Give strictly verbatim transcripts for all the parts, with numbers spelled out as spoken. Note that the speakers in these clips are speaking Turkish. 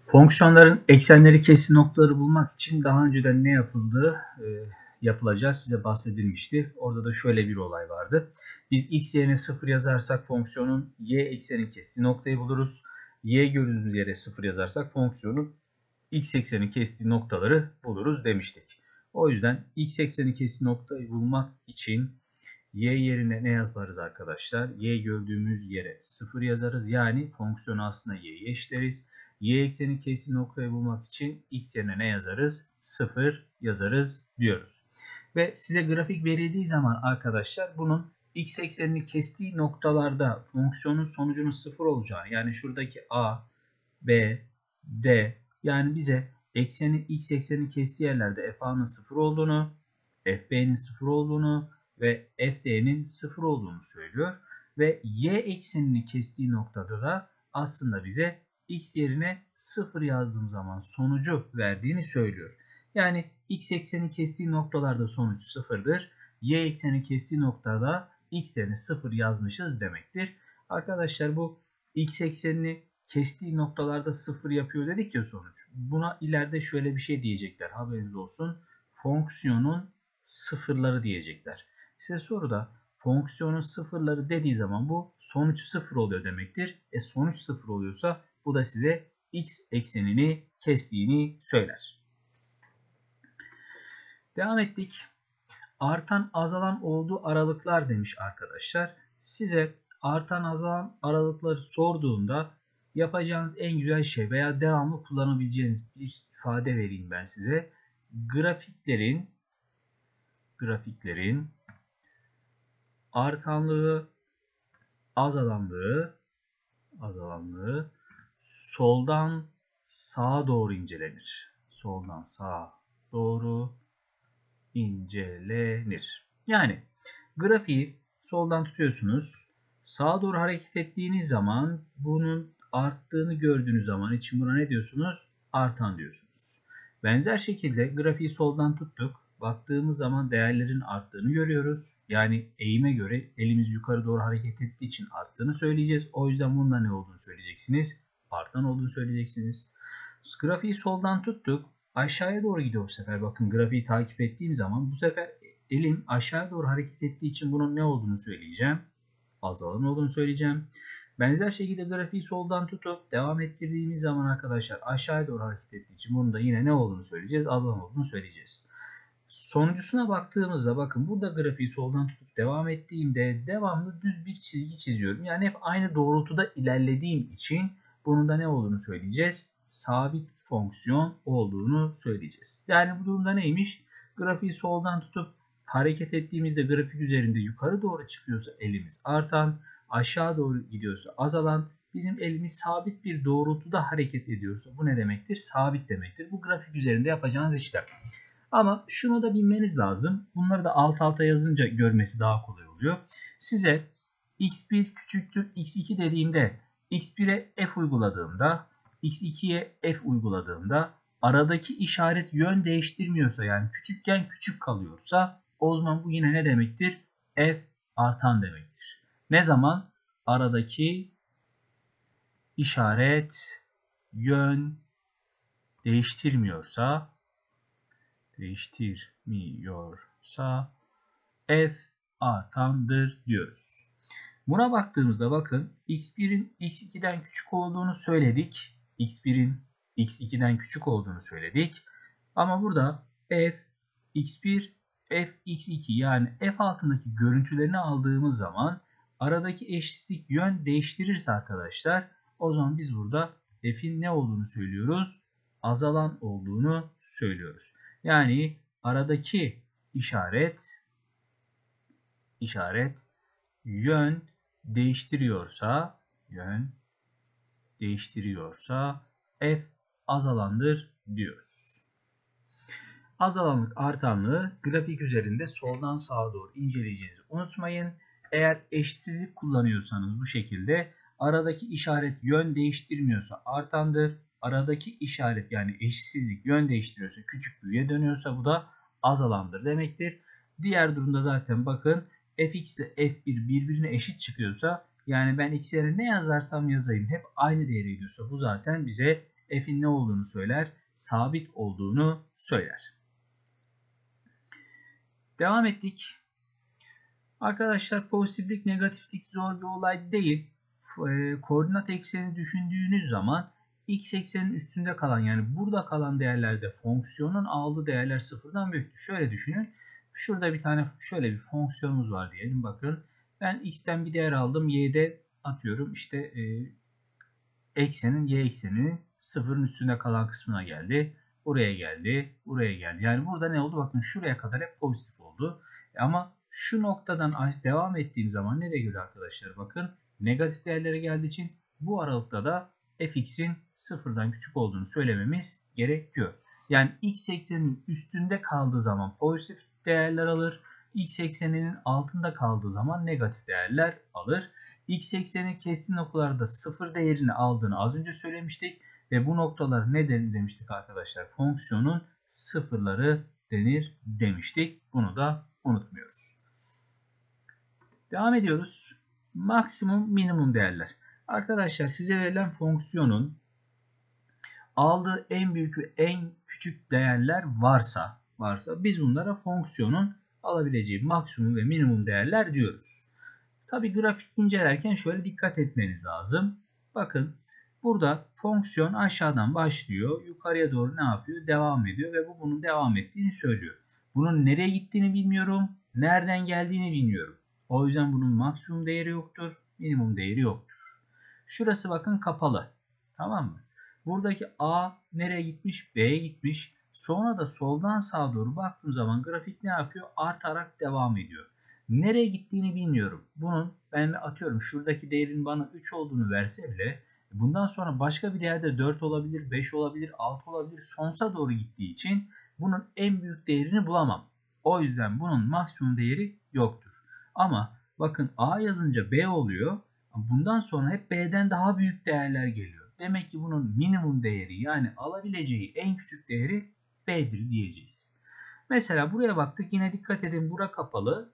Fonksiyonların eksenleri kesri noktaları bulmak için daha önceden ne yapıldığı e, yapılacağı size bahsedilmişti. Orada da şöyle bir olay vardı. Biz x yerine sıfır yazarsak fonksiyonun y eksenin kestiği noktayı buluruz. Y gördüğümüz yere sıfır yazarsak fonksiyonun x eksenin kestiği noktaları buluruz demiştik. O yüzden x eksenin kestiği noktayı bulmak için y yerine ne yazarız arkadaşlar? Y gördüğümüz yere sıfır yazarız. Yani fonksiyonu aslında y'ye eşitleriz. Y eksenin kestiği noktayı bulmak için x yerine ne yazarız? sıfır yazarız diyoruz. Ve size grafik verildiği zaman arkadaşlar bunun x eksenini kestiği noktalarda fonksiyonun sonucunun sıfır olacağı, yani şuradaki a, b, d, yani bize eksenin x eksenini kestiği yerlerde f a'nın sıfır olduğunu, f b'nin sıfır olduğunu ve f d'nin sıfır olduğunu söylüyor. Ve y eksenini kestiği noktada da aslında bize x yerine sıfır yazdığım zaman sonucu verdiğini söylüyor. Yani x ekseni kestiği noktalarda sonuç sıfırdır. Y ekseni kestiği noktada x yerine sıfır yazmışız demektir. Arkadaşlar bu x eksenini kestiği noktalarda sıfır yapıyor dedik ya sonuç. Buna ileride şöyle bir şey diyecekler, haberiniz olsun. Fonksiyonun sıfırları diyecekler. Size soruda fonksiyonun sıfırları dediği zaman bu sonuç sıfır oluyor demektir. E sonuç sıfır oluyorsa bu da size x eksenini kestiğini söyler. Devam ettik. Artan azalan olduğu aralıklar demiş arkadaşlar. Size artan azalan aralıkları sorduğunda yapacağınız en güzel şey veya devamlı kullanabileceğiniz bir ifade vereyim ben size. Grafiklerin grafiklerin artanlığı, azalanlığı, azalanlığı soldan sağa doğru incelenir. Soldan sağa doğru incelenir. Yani grafiği soldan tutuyorsunuz. Sağa doğru hareket ettiğiniz zaman bunun arttığını gördüğünüz zaman için buna ne diyorsunuz? Artan diyorsunuz. Benzer şekilde grafiği soldan tuttuk. Baktığımız zaman değerlerin arttığını görüyoruz. Yani eğime göre elimiz yukarı doğru hareket ettiği için arttığını söyleyeceğiz. O yüzden bunda ne olduğunu söyleyeceksiniz? Artan olduğunu söyleyeceksiniz. Grafiği soldan tuttuk. Aşağıya doğru gidiyor bu sefer. Bakın grafiği takip ettiğim zaman bu sefer elim aşağıya doğru hareket ettiği için bunun ne olduğunu söyleyeceğim. Azalan olduğunu söyleyeceğim. Benzer şekilde grafiği soldan tutup devam ettirdiğimiz zaman arkadaşlar aşağıya doğru hareket ettiği için bunun da yine ne olduğunu söyleyeceğiz. Azalan olduğunu söyleyeceğiz. Sonuncusuna baktığımızda bakın burada grafiği soldan tutup devam ettiğimde devamlı düz bir çizgi çiziyorum. Yani hep aynı doğrultuda ilerlediğim için bunun da ne olduğunu söyleyeceğiz. Sabit fonksiyon olduğunu söyleyeceğiz. Yani bu durumda neymiş? Grafiği soldan tutup hareket ettiğimizde grafik üzerinde yukarı doğru çıkıyorsa elimiz artan, aşağı doğru gidiyorsa azalan, bizim elimiz sabit bir doğrultuda hareket ediyorsa bu ne demektir? Sabit demektir. Bu grafik üzerinde yapacağınız işlem. Ama şunu da bilmeniz lazım. Bunları da alt alta yazınca görmesi daha kolay oluyor. Size x bir küçüktür x iki dediğimde x bire f uyguladığımda x ikiye f uyguladığımda aradaki işaret yön değiştirmiyorsa, yani küçükken küçük kalıyorsa o zaman bu yine ne demektir? F artan demektir. Ne zaman? Aradaki işaret yön değiştirmiyorsa değiştirmiyorsa f artandır diyoruz. Buna baktığımızda bakın x birin x ikiden küçük olduğunu söyledik. x birin x ikiden küçük olduğunu söyledik. Ama burada f x bir f x iki yani f altındaki görüntülerini aldığımız zaman aradaki eşitlik yön değiştirirse arkadaşlar o zaman biz burada f'in ne olduğunu söylüyoruz? Azalan olduğunu söylüyoruz. Yani aradaki işaret işaret yön değiştiriyorsa yön değiştiriyorsa f azalandır diyoruz. Azalanlık artanlığı grafik üzerinde soldan sağa doğru inceleyeceğinizi unutmayın. Eğer eşitsizlik kullanıyorsanız bu şekilde aradaki işaret yön değiştirmiyorsa artandır. Aradaki işaret yani eşitsizlik yön değiştiriyorsa küçük büyüğe dönüyorsa bu da azalandır demektir. Diğer durumda zaten bakın fx ile f bir birbirine eşit çıkıyorsa yani ben x yerine ne yazarsam yazayım hep aynı değere gidiyorsa bu zaten bize f'in ne olduğunu söyler? Sabit olduğunu söyler. Devam ettik. Arkadaşlar pozitiflik, negatiflik zor bir olay değil. E, koordinat ekseni düşündüğünüz zaman x eksenin üstünde kalan, yani burada kalan değerlerde fonksiyonun aldığı değerler sıfırdan büyüktür. Şöyle düşünün. Şurada bir tane şöyle bir fonksiyonumuz var diyelim. Bakın ben x'ten bir değer aldım. Y'de atıyorum işte e, eksenin y ekseninin sıfırın üstünde kalan kısmına geldi. Buraya geldi. Buraya geldi. Yani burada ne oldu? Bakın şuraya kadar hep pozitif oldu. Ama şu noktadan devam ettiğim zaman nereye geliyor arkadaşlar? Bakın negatif değerlere geldiği için bu aralıkta da fx'in sıfırdan küçük olduğunu söylememiz gerekiyor. Yani x ekseninin üstünde kaldığı zaman pozitif değerler alır. X ekseninin altında kaldığı zaman negatif değerler alır. X eksenin kestiği noktalarda sıfır değerini aldığını az önce söylemiştik. Ve bu noktalar ne demiştik arkadaşlar? Fonksiyonun sıfırları denir demiştik. Bunu da unutmuyoruz. Devam ediyoruz. Maksimum minimum değerler. Arkadaşlar size verilen fonksiyonun aldığı en büyük ve en küçük değerler varsa varsa biz bunlara fonksiyonun alabileceği maksimum ve minimum değerler diyoruz. Tabi grafik incelerken şöyle dikkat etmeniz lazım. Bakın burada fonksiyon aşağıdan başlıyor. Yukarıya doğru ne yapıyor? Devam ediyor ve bu bunun devam ettiğini söylüyor. Bunun nereye gittiğini bilmiyorum. Nereden geldiğini bilmiyorum. O yüzden bunun maksimum değeri yoktur. Minimum değeri yoktur. Şurası bakın kapalı. Tamam mı? Buradaki A nereye gitmiş? B'ye gitmiş. Sonra da soldan sağa doğru baktığım zaman grafik ne yapıyor? Artarak devam ediyor. Nereye gittiğini bilmiyorum. Bunun ben atıyorum şuradaki değerin bana üç olduğunu verse bile bundan sonra başka bir değerde dört olabilir, beş olabilir, altı olabilir. Sonsuza doğru gittiği için bunun en büyük değerini bulamam. O yüzden bunun maksimum değeri yoktur. Ama bakın A yazınca B oluyor. Bundan sonra hep B'den daha büyük değerler geliyor. Demek ki bunun minimum değeri, yani alabileceği en küçük değeri B'dir diyeceğiz. Mesela buraya baktık. Yine dikkat edin, bura kapalı.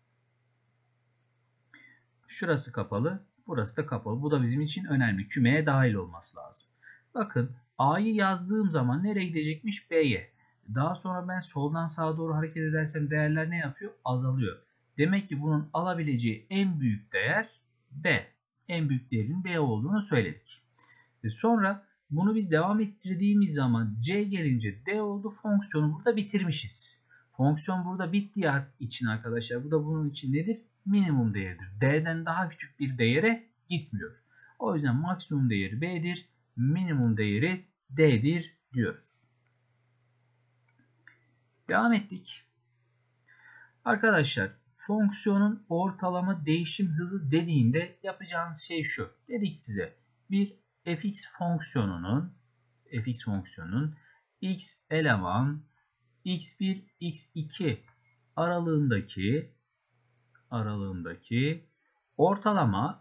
Şurası kapalı. Burası da kapalı. Bu da bizim için önemli. Kümeye dahil olması lazım. Bakın A'yı yazdığım zaman nereye gidecekmiş? B'ye. Daha sonra ben soldan sağa doğru hareket edersem değerler ne yapıyor? Azalıyor. Demek ki bunun alabileceği en büyük değer B. En büyük değerin B olduğunu söyledik. Ve sonra bunu biz devam ettirdiğimiz zaman C gelince D oldu. Fonksiyonu burada bitirmişiz. Fonksiyon burada bittiği için arkadaşlar, bu da bunun için nedir? Minimum değeridir. D'den daha küçük bir değere gitmiyor. O yüzden maksimum değeri B'dir. Minimum değeri D'dir diyoruz. Devam ettik. Arkadaşlar fonksiyonun ortalama değişim hızı dediğinde yapacağınız şey şu. Dedik size bir fx fonksiyonunun fx fonksiyonunun x eleman x bir x iki aralığındaki aralığındaki ortalama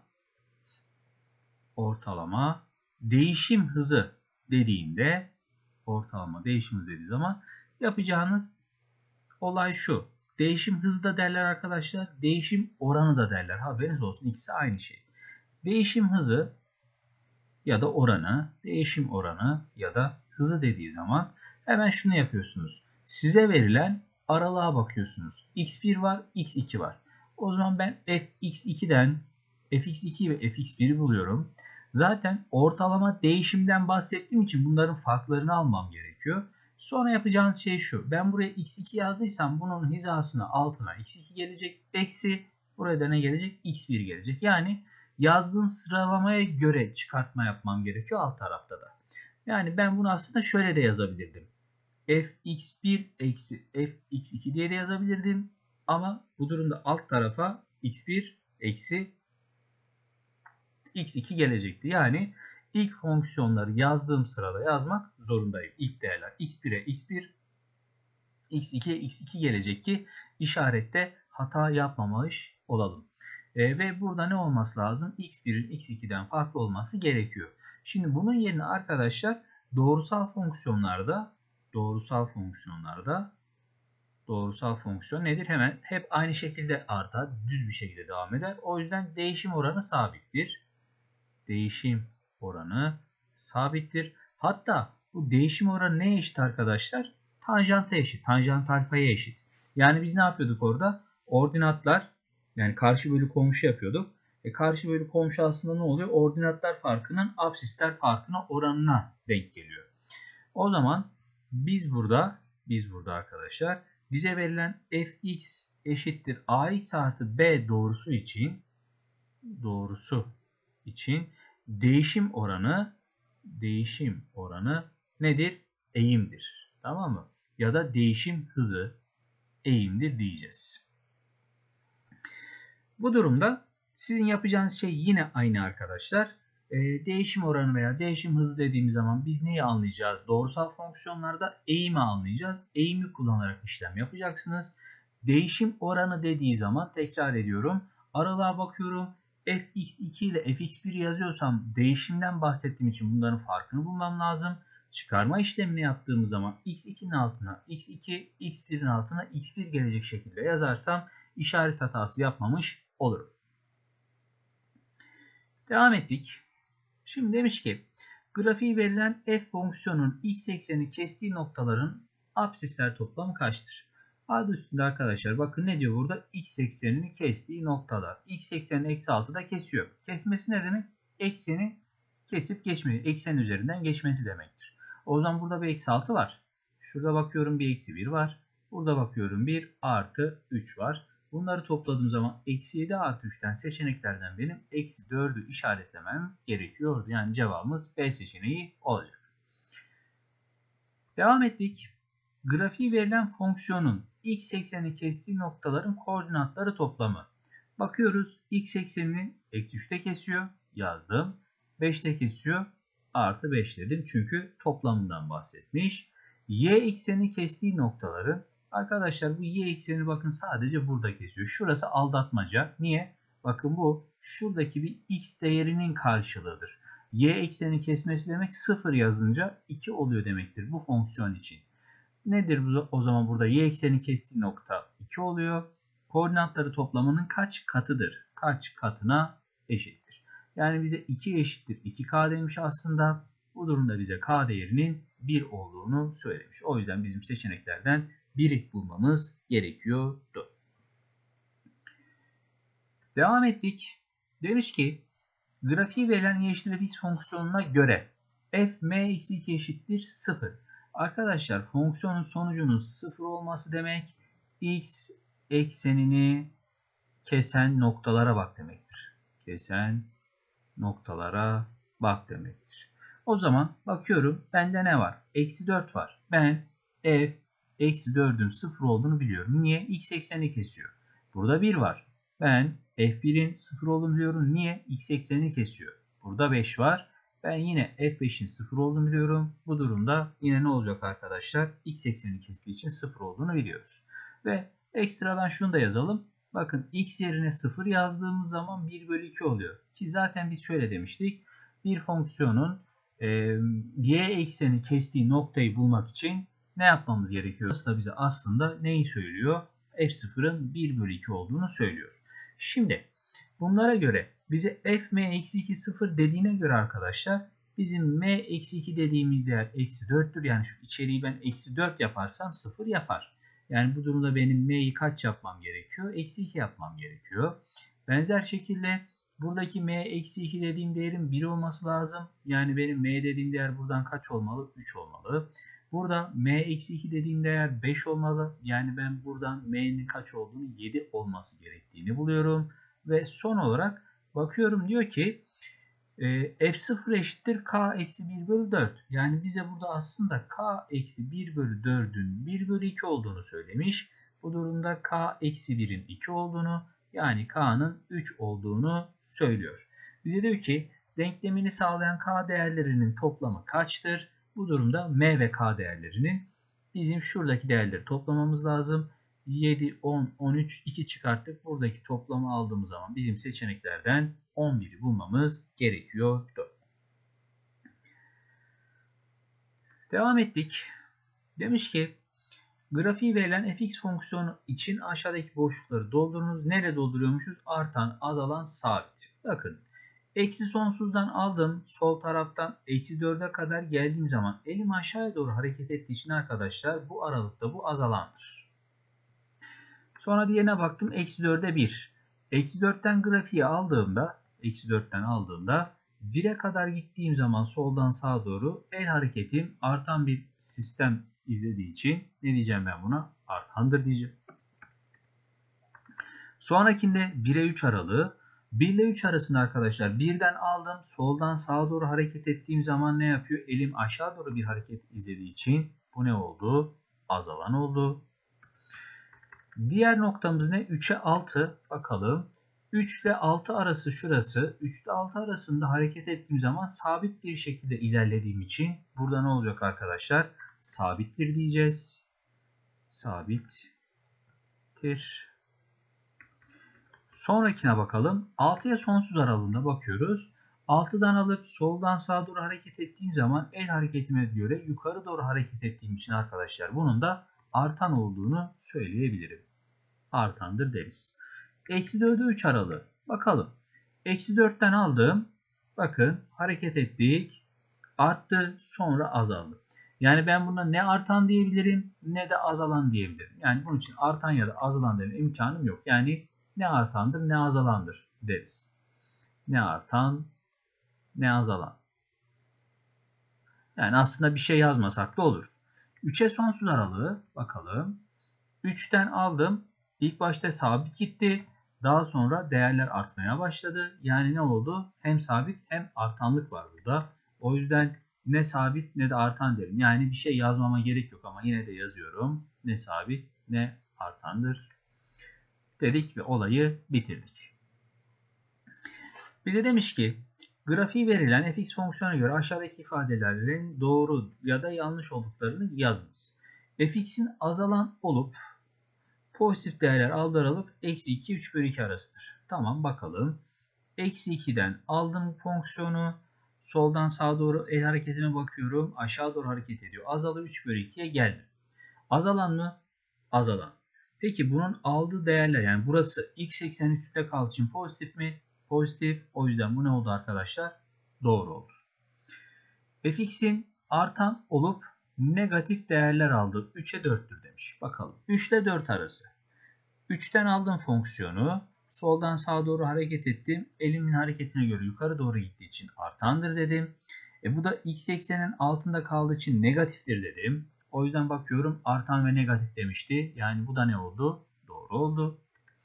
ortalama değişim hızı dediğinde ortalama değişim hızı dediği zaman yapacağınız olay şu. Değişim hızı da derler arkadaşlar. Değişim oranı da derler. Haberiniz olsun, ikisi aynı şey. Değişim hızı ya da oranı, değişim oranı ya da hızı dediği zaman hemen şunu yapıyorsunuz. Size verilen aralığa bakıyorsunuz. x bir var, x iki var. O zaman ben fx iki'den fx iki ve fx bir'i buluyorum. Zaten ortalama değişimden bahsettiğim için bunların farklarını almam gerekiyor. Sonra yapacağınız şey şu. Ben buraya x iki yazdıysam bunun hizasına altına x iki gelecek. Eksi buraya da ne gelecek? x bir gelecek. Yani yazdığım sıralamaya göre çıkartma yapmam gerekiyor alt tarafta da. Yani ben bunu aslında şöyle de yazabilirdim. fx bir eksi fx iki diye de yazabilirdim. Ama bu durumda alt tarafa x bir eksi x iki gelecekti. Yani ilk fonksiyonları yazdığım sırada yazmak zorundayım. İlk değerler x bir'e x bir, x iki'ye x iki gelecek ki işarette hata yapmamış olalım. E, ve burada ne olması lazım? x bir'in x iki'den farklı olması gerekiyor. Şimdi bunun yerine arkadaşlar doğrusal fonksiyonlarda doğrusal fonksiyonlarda doğrusal fonksiyon nedir? Hemen hep aynı şekilde artar. Düz bir şekilde devam eder. O yüzden değişim oranı sabittir. Değişim oranı sabittir. Hatta bu değişim oranı neye eşit arkadaşlar? Tanjanta eşit. Tanjant alfaya eşit. Yani biz ne yapıyorduk orada? Ordinatlar, yani karşı bölü komşu yapıyorduk. E karşı bölü komşu aslında ne oluyor? Ordinatlar farkının absisler farkına oranına denk geliyor. O zaman biz burada biz burada arkadaşlar bize verilen fx eşittir ax artı b doğrusu için doğrusu için değişim oranı değişim oranı nedir? Eğimdir. Tamam mı? Ya da değişim hızı eğimdir diyeceğiz. Bu durumda sizin yapacağınız şey yine aynı arkadaşlar. Ee, değişim oranı veya değişim hızı dediğimiz zaman biz neyi anlayacağız? Doğrusal fonksiyonlarda eğimi anlayacağız. Eğimi kullanarak işlem yapacaksınız. Değişim oranı dediği zaman tekrar ediyorum. Aralığa bakıyorum. f x iki ile f x bir yazıyorsam değişimden bahsettiğim için bunların farkını bulmam lazım. Çıkarma işlemini yaptığımız zaman x ikinin altına x iki, x birin altına x bir gelecek şekilde yazarsam işaret hatası yapmamış olurum. Devam ettik. Şimdi demiş ki grafiği verilen f fonksiyonun x eksenini kestiği noktaların absisler toplamı kaçtır? Adı üstünde arkadaşlar bakın ne diyor burada? X eksenini kestiği noktalar. X eksenini eksi altıda kesiyor. Kesmesi ne demek? Ekseni kesip geçmesi. Eksen üzerinden geçmesi demektir. O zaman burada bir eksi altı var. Şurada bakıyorum bir eksi bir var. Burada bakıyorum bir artı üç var. Bunları topladığım zaman eksi yedi artı üçten seçeneklerden benim eksi dördü işaretlemem gerekiyordu. Yani cevabımız B seçeneği olacak. Devam ettik. Grafiği verilen fonksiyonun x eksenini kestiği noktaların koordinatları toplamı. Bakıyoruz x eksenini eksi üçte kesiyor. Yazdım. beşte kesiyor. Artı beş dedim. Çünkü toplamından bahsetmiş. Y eksenini kestiği noktaların arkadaşlar bu y ekseni bakın sadece burada kesiyor. Şurası aldatmaca. Niye? Bakın bu şuradaki bir x değerinin karşılığıdır. Y ekseni kesmesi demek sıfır yazınca iki oluyor demektir bu fonksiyon için. Nedir bu, o zaman burada y ekseni kestiği nokta iki oluyor. Koordinatları toplamının kaç katıdır? Kaç katına eşittir? Yani bize iki eşittir iki k demiş aslında. Bu durumda bize k değerinin bir olduğunu söylemiş. O yüzden bizim seçeneklerden biri bulmamız gerekiyordu. Devam ettik. Demiş ki grafiği verilen y eşittir fx fonksiyonuna göre f m eksi iki eşittir sıfır. Arkadaşlar fonksiyonun sonucunun sıfır olması demek x eksenini kesen noktalara bak demektir. Kesen noktalara bak demektir. O zaman bakıyorum bende ne var? Eksi dört var. Ben f eksi dördün sıfır olduğunu biliyorum. Niye? X eksenini kesiyor. Burada bir var. Ben f birin sıfır olduğunu biliyorum. Niye? X eksenini kesiyor. Burada beş var. Ben yine f beşin sıfır olduğunu biliyorum. Bu durumda yine ne olacak arkadaşlar? X eksenini kestiği için sıfır olduğunu biliyoruz. Ve ekstradan şunu da yazalım. Bakın x yerine sıfır yazdığımız zaman bir bölü iki oluyor. Ki zaten biz şöyle demiştik. Bir fonksiyonun e, y ekseni kestiği noktayı bulmak için ne yapmamız gerekiyor? Aslında bize aslında neyi söylüyor? f sıfırın bir bölü iki olduğunu söylüyor. Şimdi bunlara göre bize f m eksi iki sıfır dediğine göre arkadaşlar bizim m eksi iki dediğimiz değer eksi dörttür. Yani şu içeriği ben eksi dört yaparsam sıfır yapar. Yani bu durumda benim m'yi kaç yapmam gerekiyor? Eksi iki yapmam gerekiyor. Benzer şekilde buradaki m eksi iki dediğim değerin bir olması lazım. Yani benim m dediğim değer buradan kaç olmalı? üç olmalı. Burada m eksi iki dediğim değer beş olmalı. Yani ben buradan m'nin kaç olduğunu yedi olması gerektiğini buluyorum. Ve son olarak bakıyorum diyor ki f sıfır eşittir k eksi bir bölü dört. Yani bize burada aslında k eksi bir bölü dördün bir bölü iki olduğunu söylemiş. Bu durumda k eksi birin iki olduğunu yani k'nın üç olduğunu söylüyor. Bize diyor ki denklemini sağlayan k değerlerinin toplamı kaçtır? Bu durumda m ve k değerlerinin bizim şuradaki değerleri toplamamız lazım. yedi, on, on üç, iki çıkarttık. Buradaki toplamı aldığımız zaman bizim seçeneklerden on biri bulmamız gerekiyordu. Devam ettik. Demiş ki grafiği verilen fx fonksiyonu için aşağıdaki boşlukları doldurunuz. Nereye dolduruyormuşuz? Artan, azalan, sabit. Bakın Eksi sonsuzdan aldım. Sol taraftan eksi dörde kadar geldiğim zaman elim aşağıya doğru hareket ettiği için arkadaşlar bu aralıkta bu azalandır. Sonra diğerine baktım. Eksi dörde bir. Eksi dörtten grafiği aldığımda eksi dörtten aldığımda bire kadar gittiğim zaman soldan sağa doğru el hareketim artan bir sistem izlediği için ne diyeceğim ben buna? Artandır diyeceğim. Sonrakinde bire üç aralığı. bir ile üç arasında arkadaşlar birden aldım. Soldan sağa doğru hareket ettiğim zaman ne yapıyor? Elim aşağı doğru bir hareket izlediği için bu ne oldu? Azalan oldu. Diğer noktamız ne? üçe altı. Bakalım. üç ile altı arası şurası. üç ile altı arasında hareket ettiğim zaman sabit bir şekilde ilerlediğim için burada ne olacak arkadaşlar? Sabittir diyeceğiz. Sabittir. Sonrakine bakalım. altıya sonsuz aralığında bakıyoruz. altıdan alıp soldan sağa doğru hareket ettiğim zaman el hareketime göre yukarı doğru hareket ettiğim için arkadaşlar bunun da artan olduğunu söyleyebilirim. Artandır deriz. Eksi dörde üç aralığı. Bakalım. Eksi dörtten aldım. Bakın hareket ettik. Arttı sonra azaldı. Yani ben buna ne artan diyebilirim ne de azalan diyebilirim. Yani bunun için artan ya da azalan deme imkanım yok. Yani ne artandır ne azalandır deriz. Ne artan ne azalan. Yani aslında bir şey yazmasak da olur. üçe sonsuz aralığı bakalım. üçten aldım. İlk başta sabit gitti. Daha sonra değerler artmaya başladı. Yani ne oldu? Hem sabit hem artanlık var burada. O yüzden ne sabit ne de artan derim. Yani bir şey yazmama gerek yok ama yine de yazıyorum. Ne sabit ne artandır dedik ve olayı bitirdik. Bize demiş ki grafiği verilen fx fonksiyona göre aşağıdaki ifadelerin doğru ya da yanlış olduklarını yazınız. Fx'in azalan olup pozitif değerler aldığı aralık eksi iki üç bölü iki arasıdır. Tamam bakalım. Eksi ikiden aldım fonksiyonu. Soldan sağa doğru el hareketine bakıyorum. Aşağı doğru hareket ediyor. Azalıyor üç bölü ikiye geldim. Azalan mı? Azalan. Peki bunun aldığı değerler yani burası x eksenin üstünde kaldığı için pozitif mi? Pozitif. O yüzden bu ne oldu arkadaşlar? Doğru oldu. Fx'in artan olup negatif değerler aldı. üçe dörttür demiş. Bakalım. üç ile dört arası. üçten aldım fonksiyonu. Soldan sağa doğru hareket ettim. Elimin hareketine göre yukarı doğru gittiği için artandır dedim. E bu da x eksenin altında kaldığı için negatiftir dedim. O yüzden bakıyorum artan ve negatif demişti. Yani bu da ne oldu? Doğru oldu.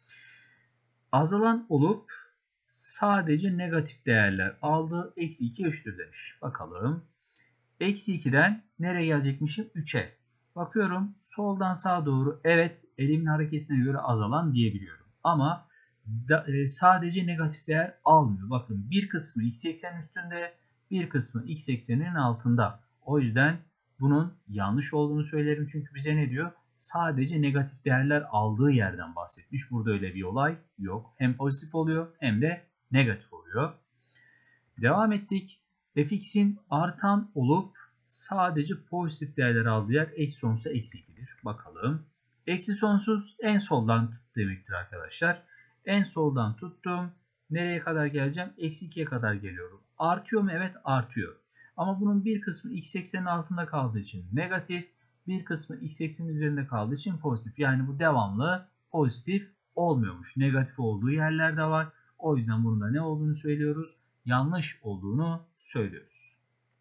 Azalan olup sadece negatif değerler aldı. Eksi iki üçtür demiş. Bakalım. Eksi ikiden nereye gelecekmişim? üçe. Bakıyorum soldan sağa doğru evet elimin hareketine göre azalan diyebiliyorum. Ama da, e, sadece negatif değer almıyor. Bakın bir kısmı x eksenin üstünde bir kısmı x ekseninin altında. O yüzden bunun yanlış olduğunu söylerim. Çünkü bize ne diyor? Sadece negatif değerler aldığı yerden bahsetmiş. Burada öyle bir olay yok. Hem pozitif oluyor hem de negatif oluyor. Devam ettik. Fx'in artan olup sadece pozitif değerler aldığı yer eksi sonsuzsa eksi ikidir. Bakalım. Eksi sonsuz en soldan tut demektir arkadaşlar. En soldan tuttum. Nereye kadar geleceğim? Eksi ikiye kadar geliyorum. Artıyor mu? Evet artıyor. Ama bunun bir kısmı x eksenin altında kaldığı için negatif. Bir kısmı x eksenin üzerinde kaldığı için pozitif. Yani bu devamlı pozitif olmuyormuş. Negatif olduğu yerler de var. O yüzden bunun da ne olduğunu söylüyoruz? Yanlış olduğunu söylüyoruz.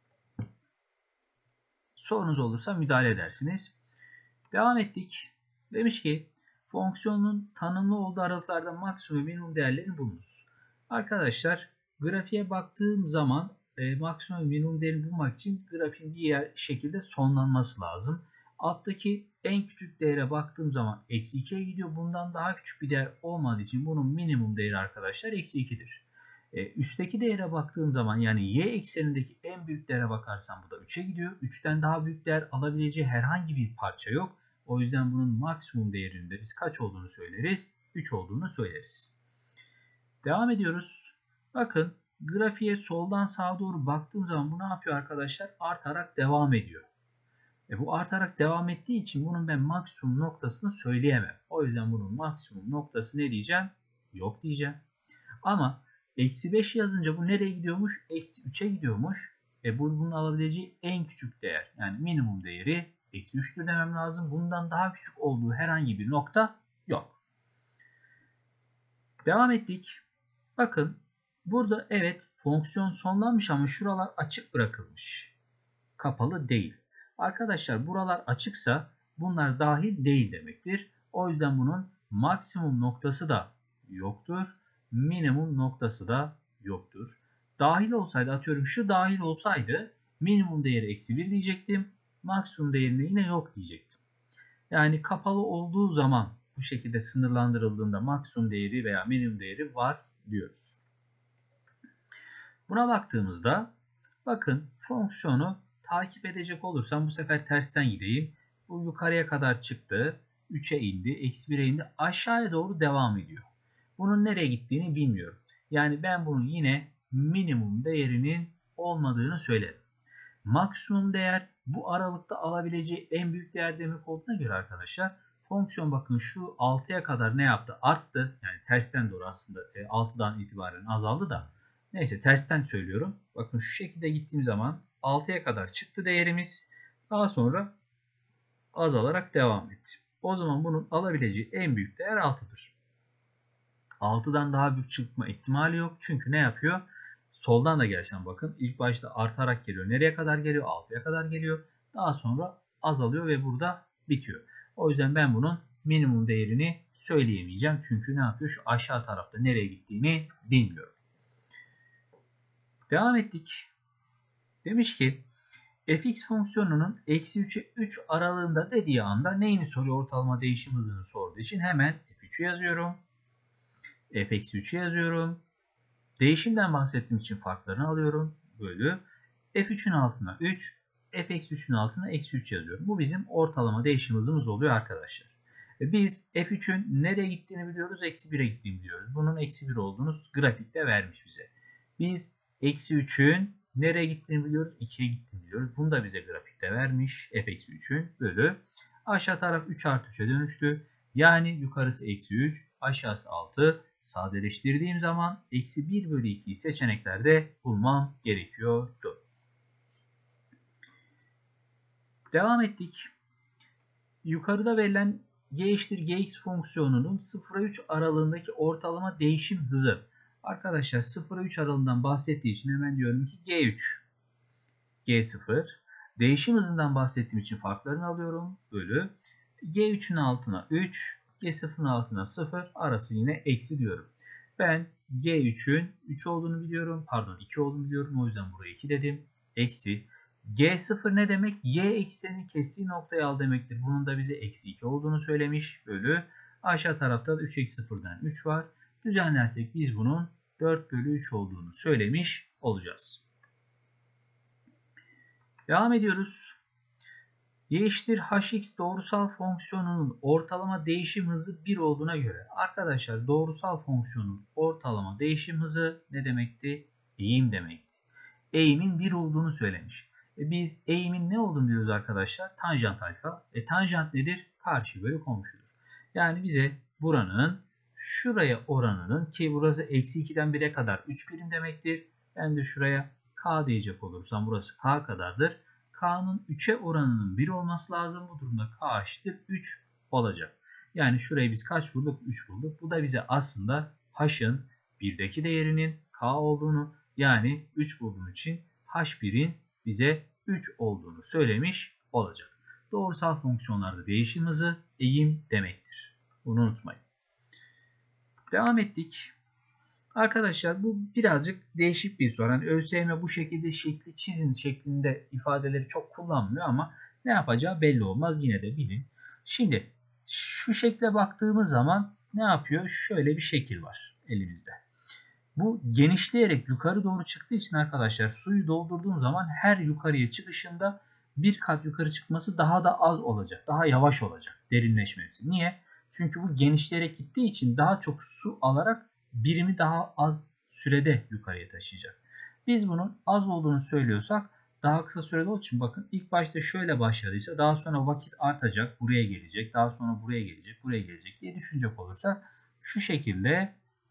Sorunuz olursa müdahale edersiniz. Devam ettik. Demiş ki fonksiyonun tanımlı olduğu aralıklarda maksimum ve minimum değerlerini bulunuz. Arkadaşlar grafiğe baktığım zaman e, maksimum ve minimum değerini bulmak için grafiğin diğer şekilde sonlanması lazım. Alttaki en küçük değere baktığım zaman eksi ikiye gidiyor. Bundan daha küçük bir değer olmadığı için bunun minimum değeri arkadaşlar eksi ikidir. E, üstteki değere baktığım zaman yani y eksenindeki en büyük değere bakarsam bu da üçe gidiyor. üçten daha büyük değer alabileceği herhangi bir parça yok. O yüzden bunun maksimum değerinde biz kaç olduğunu söyleriz? üç olduğunu söyleriz. Devam ediyoruz. Bakın grafiğe soldan sağa doğru baktığım zaman bu ne yapıyor arkadaşlar? Artarak devam ediyor. E bu artarak devam ettiği için bunun ben maksimum noktasını söyleyemem. O yüzden bunun maksimum noktası ne diyeceğim? Yok diyeceğim. Ama Eksi beş yazınca bu nereye gidiyormuş? Eksi üçe gidiyormuş. E bu bunun alabileceği en küçük değer. Yani minimum değeri eksi üçtür demem lazım. Bundan daha küçük olduğu herhangi bir nokta yok. Devam ettik. Bakın burada evet fonksiyon sonlanmış ama şuralar açık bırakılmış. Kapalı değil. Arkadaşlar buralar açıksa bunlar dahil değil demektir. O yüzden bunun maksimum noktası da yoktur. Minimum noktası da yoktur. Dahil olsaydı, atıyorum şu dahil olsaydı minimum değeri eksi bir diyecektim. Maksimum değerine yine yok diyecektim. Yani kapalı olduğu zaman bu şekilde sınırlandırıldığında maksimum değeri veya minimum değeri var diyoruz. Buna baktığımızda bakın fonksiyonu takip edecek olursam bu sefer tersten gideyim. Bu yukarıya kadar çıktı. üçe indi. Eksi bire indi. Aşağıya doğru devam ediyor. Bunun nereye gittiğini bilmiyorum. Yani ben bunun yine minimum değerinin olmadığını söylerim. Maksimum değer bu aralıkta alabileceği en büyük değer demek olduğuna göre arkadaşlar fonksiyon bakın şu altıya kadar ne yaptı? Arttı. Yani tersten doğru aslında altıdan itibaren azaldı da. Neyse tersten söylüyorum. Bakın şu şekilde gittiğim zaman altıya kadar çıktı değerimiz. Daha sonra azalarak devam etti. O zaman bunun alabileceği en büyük değer altıdır. altıdan daha büyük çıkma ihtimali yok. Çünkü ne yapıyor? Soldan da gelsen bakın. İlk başta artarak geliyor. Nereye kadar geliyor? altıya kadar geliyor. Daha sonra azalıyor ve burada bitiyor. O yüzden ben bunun minimum değerini söyleyemeyeceğim. Çünkü ne yapıyor? Şu aşağı tarafta nereye gittiğini bilmiyorum. Devam ettik. Demiş ki fx fonksiyonunun eksi üçe üç aralığında dediği anda neyini soruyor? Ortalama değişim hızını sorduğu için hemen f üçü yazıyorum. f eksi üçü yazıyorum. Değişimden bahsettiğim için farklarını alıyorum. Bölü f üçün altına üç, f eksi üçün altına eksi üç yazıyorum. Bu bizim ortalama değişim hızımız oluyor arkadaşlar. Ve biz f üçün nereye gittiğini biliyoruz. Eksi bire gittiğini biliyoruz. Bunun eksi bir olduğunu grafikte vermiş bize. Biz eksi üçün nereye gittiğini biliyoruz. ikiye gittiğini biliyoruz. Bunu da bize grafikte vermiş. F eksi üçün bölü. Aşağı taraf üç artı üçe dönüştü. Yani yukarısı eksi üç, aşağısı altı. Sadeleştirdiğim zaman eksi bir bölü ikiyi seçeneklerde bulmam gerekiyordu. Devam ettik. Yukarıda verilen g eşittir gx fonksiyonunun sıfıra üç aralığındaki ortalama değişim hızı. Arkadaşlar sıfıra üç aralığından bahsettiği için hemen diyorum ki g üç. g sıfır. Değişim hızından bahsettiğim için farklarını alıyorum. Bölü. g üçün altına üç. g sıfırın altına sıfır. Arası yine eksi diyorum. Ben g üçün üç olduğunu biliyorum. Pardon iki olduğunu biliyorum. O yüzden buraya iki dedim. Eksi. g sıfır ne demek? Y eksenini kestiği noktayı al demektir. Bunun da bize eksi iki olduğunu söylemiş. Bölü. Aşağı tarafta da üç eksi sıfırdan üç var. Düzenlersek biz bunun dört bölü üç olduğunu söylemiş olacağız. Devam ediyoruz. Y eşittir hx doğrusal fonksiyonunun ortalama değişim hızı bir olduğuna göre. Arkadaşlar doğrusal fonksiyonun ortalama değişim hızı ne demekti? Eğim demekti. Eğimin bir olduğunu söylemiş. E biz eğimin ne olduğunu biliyoruz arkadaşlar? Tanjant alfa. E tanjant nedir? Karşı bölü komşudur. Yani bize buranın şuraya oranının, ki burası eksi ikiden bire kadar üç birim demektir. Ben de şuraya k diyecek olursam burası k kadardır. K'nın üçe oranının bir olması lazım. Bu durumda k eşittir üç olacak. Yani şurayı biz kaç bulduk? üç bulduk. Bu da bize aslında h'ın birdeki değerinin k olduğunu, yani üç bulduğum için h birin bize üç olduğunu söylemiş olacak. Doğrusal fonksiyonlarda değişim hızı eğim demektir. Bunu unutmayın. Devam ettik. Arkadaşlar bu birazcık değişik bir soru. Yani ÖSYM bu şekilde şekli çizin şeklinde ifadeleri çok kullanmıyor ama ne yapacağı belli olmaz. Yine de bilin. Şimdi şu şekle baktığımız zaman ne yapıyor? Şöyle bir şekil var elimizde. Bu genişleyerek yukarı doğru çıktığı için arkadaşlar suyu doldurduğum zaman her yukarıya çıkışında bir kat yukarı çıkması daha da az olacak. Daha yavaş olacak derinleşmesi. Niye? Çünkü bu genişleyerek gittiği için daha çok su alarak birimi daha az sürede yukarıya taşıyacak. Biz bunun az olduğunu söylüyorsak daha kısa sürede olduğu için bakın ilk başta şöyle başladıysa daha sonra vakit artacak, buraya gelecek, daha sonra buraya gelecek, buraya gelecek diye düşünecek olursak şu şekilde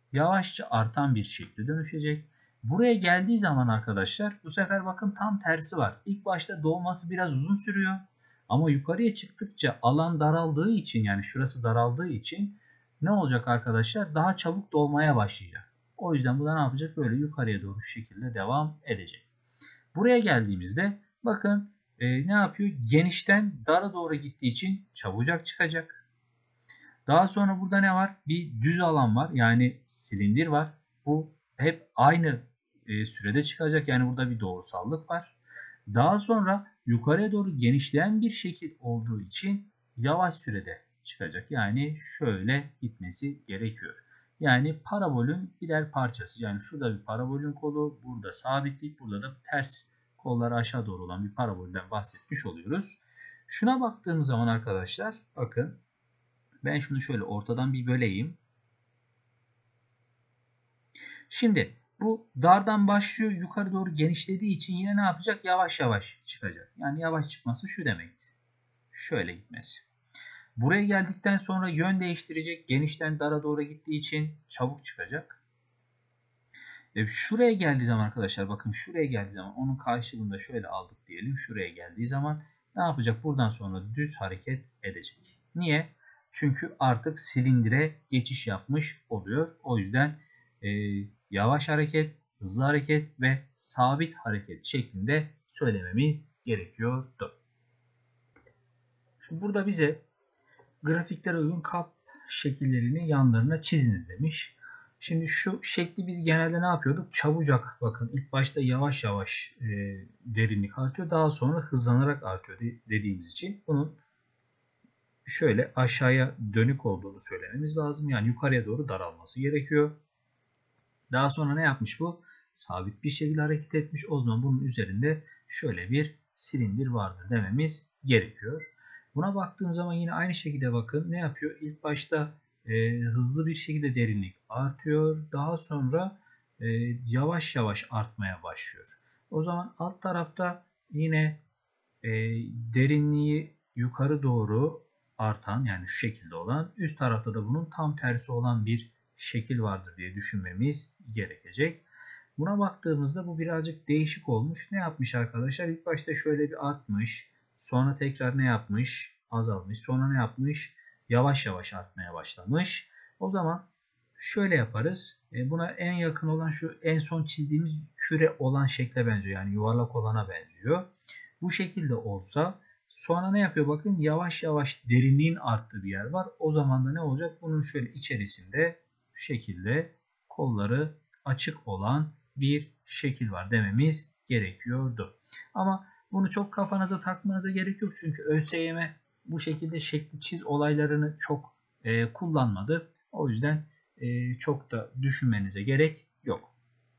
yavaşça artan bir şekilde dönüşecek. Buraya geldiği zaman arkadaşlar bu sefer bakın tam tersi var. İlk başta dolması biraz uzun sürüyor. Ama yukarıya çıktıkça alan daraldığı için, yani şurası daraldığı için ne olacak arkadaşlar? Daha çabuk dolmaya başlayacak. O yüzden bu da ne yapacak? Böyle yukarıya doğru şu şekilde devam edecek. Buraya geldiğimizde bakın e, ne yapıyor? Genişten dara doğru gittiği için çabucak çıkacak. Daha sonra burada ne var? Bir düz alan var. Yani silindir var. Bu hep aynı e, sürede çıkacak. Yani burada bir doğrusallık var. Daha sonra yukarıya doğru genişleyen bir şekil olduğu için yavaş sürede çıkacak. Yani şöyle gitmesi gerekiyor. Yani parabolün birer parçası. Yani şurada bir parabolün kolu, burada sabitlik, burada da ters kolları aşağı doğru olan bir parabolden bahsetmiş oluyoruz. Şuna baktığımız zaman arkadaşlar bakın, ben şunu şöyle ortadan bir böleyim. Şimdi bu dardan başlıyor, yukarı doğru genişlediği için yine ne yapacak? Yavaş yavaş çıkacak. Yani yavaş çıkması şu demekti. Şöyle gitmesi. Buraya geldikten sonra yön değiştirecek. Genişten dara doğru gittiği için çabuk çıkacak. E şuraya geldiği zaman arkadaşlar bakın, şuraya geldiği zaman onun karşılığında şöyle aldık diyelim. Şuraya geldiği zaman ne yapacak? Buradan sonra düz hareket edecek. Niye? Çünkü artık silindire geçiş yapmış oluyor. O yüzden e, yavaş hareket, hızlı hareket ve sabit hareket şeklinde söylememiz gerekiyordu. Şimdi burada bize grafiklere uygun kap şekillerini yanlarına çiziniz demiş. Şimdi şu şekli biz genelde ne yapıyorduk? Çabucak, bakın ilk başta yavaş yavaş e, derinlik artıyor. Daha sonra hızlanarak artıyor de, dediğimiz için bunun şöyle aşağıya dönük olduğunu söylememiz lazım. Yani yukarıya doğru daralması gerekiyor. Daha sonra ne yapmış bu? Sabit bir şekilde hareket etmiş. O zaman bunun üzerinde şöyle bir silindir vardır dememiz gerekiyor. Buna baktığım zaman yine aynı şekilde bakın ne yapıyor? İlk başta e, hızlı bir şekilde derinlik artıyor. Daha sonra e, yavaş yavaş artmaya başlıyor. O zaman alt tarafta yine e, derinliği yukarı doğru artan, yani şu şekilde olan, üst tarafta da bunun tam tersi olan bir şekil vardır diye düşünmemiz gerekecek. Buna baktığımızda bu birazcık değişik olmuş. Ne yapmış arkadaşlar? İlk başta şöyle bir artmış. Sonra tekrar ne yapmış? Azalmış. Sonra ne yapmış? Yavaş yavaş artmaya başlamış. O zaman şöyle yaparız. Buna en yakın olan şu en son çizdiğimiz küre olan şekle benziyor. Yani yuvarlak olana benziyor. Bu şekilde olsa sonra ne yapıyor? Bakın yavaş yavaş derinliğin arttığı bir yer var. O zaman da ne olacak? Bunun şöyle içerisinde şu şekilde kolları açık olan bir şekil var dememiz gerekiyordu. Ama bunu çok kafanıza takmanıza gerek yok. Çünkü ÖSYM bu şekilde şekli çiz olaylarını çok e, kullanmadı. O yüzden e, çok da düşünmenize gerek yok.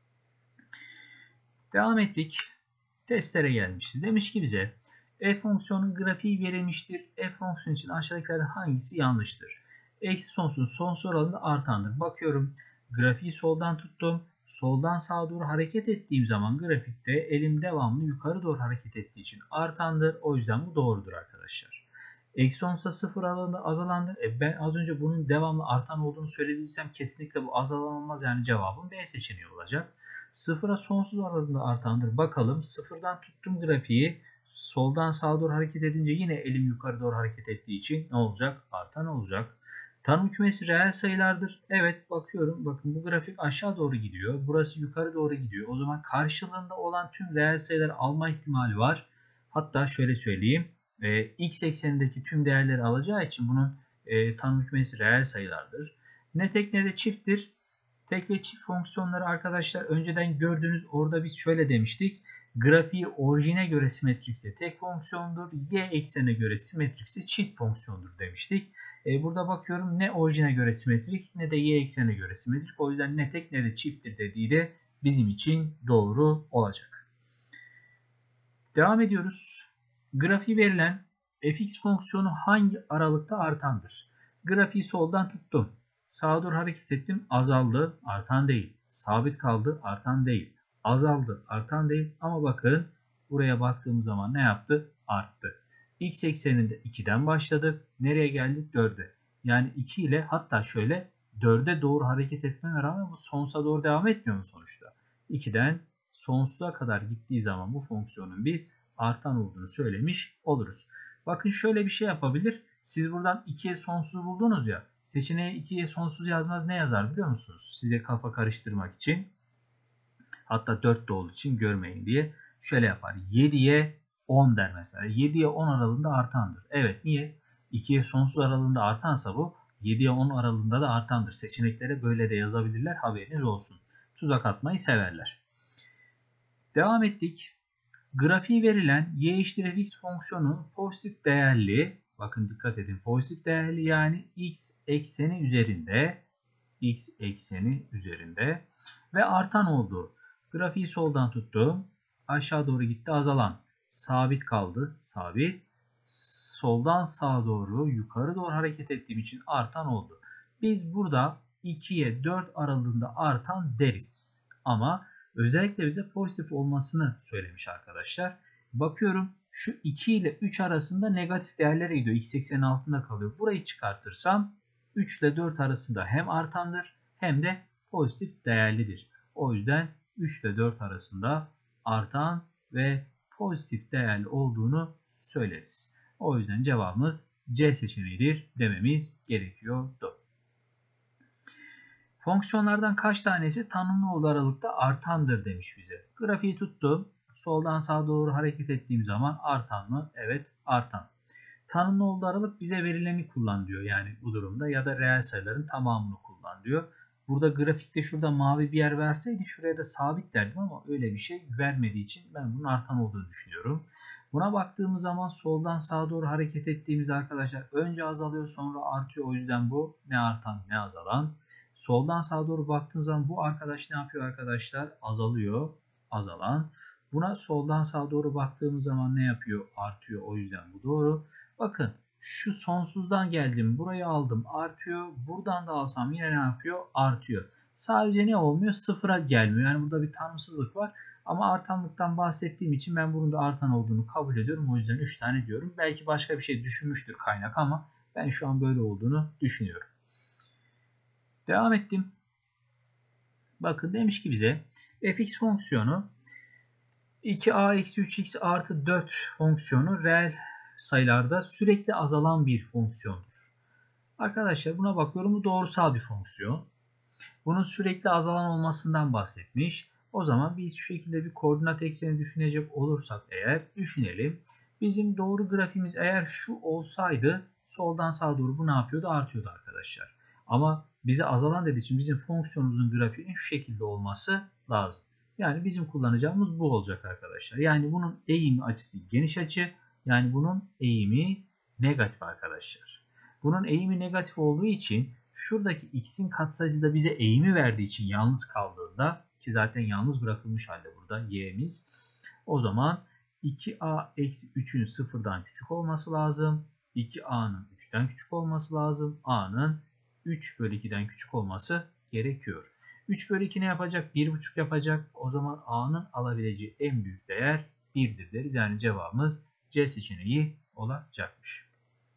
Devam ettik. Testlere gelmişiz. Demiş ki bize f fonksiyonun grafiği verilmiştir. F fonksiyonu için aşağıdakilerden hangisi yanlıştır? Eksi sonsuz sonsuz oranında artandır. Bakıyorum, grafiği soldan tuttum. Soldan sağa doğru hareket ettiğim zaman grafikte elim devamlı yukarı doğru hareket ettiği için artandır. O yüzden bu doğrudur arkadaşlar. Eksi sonsuzda sıfır aralığında azalandır. E ben az önce bunun devamlı artan olduğunu söylediysem kesinlikle bu azalan olmaz. Yani cevabım B seçeneği olacak. Sıfıra sonsuz aralığında artandır. Bakalım, sıfırdan tuttum grafiği. Soldan sağa doğru hareket edince yine elim yukarı doğru hareket ettiği için ne olacak? Artan olacak. Tanım kümesi reel sayılardır. Evet, bakıyorum. Bakın bu grafik aşağı doğru gidiyor. Burası yukarı doğru gidiyor. O zaman karşılığında olan tüm reel sayıları alma ihtimali var. Hatta şöyle söyleyeyim. E, x eksenindeki tüm değerleri alacağı için bunun e, tanım kümesi reel sayılardır. Ne tek ne de çifttir. Tek ve çift fonksiyonları arkadaşlar önceden gördüğünüz, orada biz şöyle demiştik. Grafiği orijine göre simetrikse tek fonksiyondur. Y eksenine göre simetrikse çift fonksiyondur demiştik. E, burada bakıyorum ne orijine göre simetrik ne de y eksenine göre simetrik. O yüzden ne tek ne de çifttir dediği de bizim için doğru olacak. Devam ediyoruz. Grafiği verilen fx fonksiyonu hangi aralıkta artandır? Grafiği soldan tuttum. Sağa doğru hareket ettim. Azaldı. Artan değil. Sabit kaldı. Artan değil. Azaldı. Artan değil. Ama bakın buraya baktığımız zaman ne yaptı? Arttı. X ekseninde ikiden başladık. Nereye geldik? dörde. Yani iki ile, hatta şöyle dörde doğru hareket etmeme rağmen bu sonsuza doğru devam etmiyor mu sonuçta? ikiden sonsuza kadar gittiği zaman bu fonksiyonun biz artan olduğunu söylemiş oluruz. Bakın şöyle bir şey yapabilir. Siz buradan ikiye sonsuz buldunuz ya. Seçeneğe ikiye sonsuz yazmaz, ne yazar biliyor musunuz? Size kafa karıştırmak için. Hatta dört de olduğu için görmeyin diye. Şöyle yapar. yediye on der mesela. yediye on aralığında artandır. Evet, niye? ikiye sonsuz aralığında artansa bu yediye on aralığında da artandır. Seçeneklere böyle de yazabilirler. Haberiniz olsun. Tuzak atmayı severler. Devam ettik. Grafiği verilen y eşittir fx fonksiyonu pozitif değerli, bakın dikkat edin, pozitif değerli yani x ekseni üzerinde, x ekseni üzerinde ve artan olduğu. Grafiği soldan tuttum. Aşağı doğru gitti, azalan. Sabit kaldı, sabit. Soldan sağa doğru, yukarı doğru hareket ettiğim için artan oldu. Biz burada ikiye dört aralığında artan deriz. Ama özellikle bize pozitif olmasını söylemiş arkadaşlar. Bakıyorum şu iki ile üç arasında negatif değerlere gidiyor. X eksenin altında kalıyor. Burayı çıkartırsam üç ile dört arasında hem artandır hem de pozitif değerlidir. O yüzden üç ile dört arasında artan ve pozitif değerli olduğunu söyleriz. O yüzden cevabımız C seçeneğidir dememiz gerekiyordu. Fonksiyonlardan kaç tanesi tanımlı olduğu aralıkta artandır demiş bize. Grafiği tuttum. Soldan sağa doğru hareket ettiğim zaman artan mı? Evet, artan. Tanımlı olduğu aralık bize verileni kullan diyor yani bu durumda, ya da reel sayıların tamamını kullan diyor. Burada grafikte şurada mavi bir yer verseydi şuraya da sabit derdim ama öyle bir şey vermediği için ben bunun artan olduğunu düşünüyorum. Buna baktığımız zaman soldan sağa doğru hareket ettiğimiz arkadaşlar önce azalıyor sonra artıyor. O yüzden bu ne artan ne azalan. Soldan sağa doğru baktığımız zaman bu arkadaş ne yapıyor arkadaşlar? Azalıyor, azalan. Buna soldan sağa doğru baktığımız zaman ne yapıyor? Artıyor. O yüzden bu doğru. Bakın şu sonsuzdan geldim. Burayı aldım. Artıyor. Buradan da alsam yine ne yapıyor? Artıyor. Sadece ne olmuyor? Sıfıra gelmiyor. Yani burada bir tanımsızlık var. Ama artanlıktan bahsettiğim için ben bunun da artan olduğunu kabul ediyorum. O yüzden üç tane diyorum. Belki başka bir şey düşünmüştür kaynak ama ben şu an böyle olduğunu düşünüyorum. Devam ettim. Bakın demiş ki bize fx fonksiyonu iki a eksi üç x artı dört fonksiyonu reel sayılarda sürekli azalan bir fonksiyondur. Arkadaşlar buna bakıyorum, bu doğrusal bir fonksiyon. Bunun sürekli azalan olmasından bahsetmiş. O zaman biz şu şekilde bir koordinat ekseni düşünecek olursak eğer düşünelim. Bizim doğru grafiğimiz eğer şu olsaydı soldan sağa doğru bu ne yapıyordu? Artıyordu arkadaşlar. Ama bize azalan dediği için bizim fonksiyonumuzun grafiğinin şu şekilde olması lazım. Yani bizim kullanacağımız bu olacak arkadaşlar. Yani bunun eğimi açısı geniş açı. Yani bunun eğimi negatif arkadaşlar. Bunun eğimi negatif olduğu için şuradaki x'in katsayısı da bize eğimi verdiği için yalnız kaldığında, ki zaten yalnız bırakılmış halde burada y'miz, o zaman iki a eksi üçün sıfırdan küçük olması lazım. iki a'nın üçten küçük olması lazım. A'nın üç bölü ikiden küçük olması gerekiyor. üç bölü iki ne yapacak? bir buçuk yapacak. O zaman a'nın alabileceği en büyük değer birdir deriz. Yani cevabımız C seçeneği olacakmış.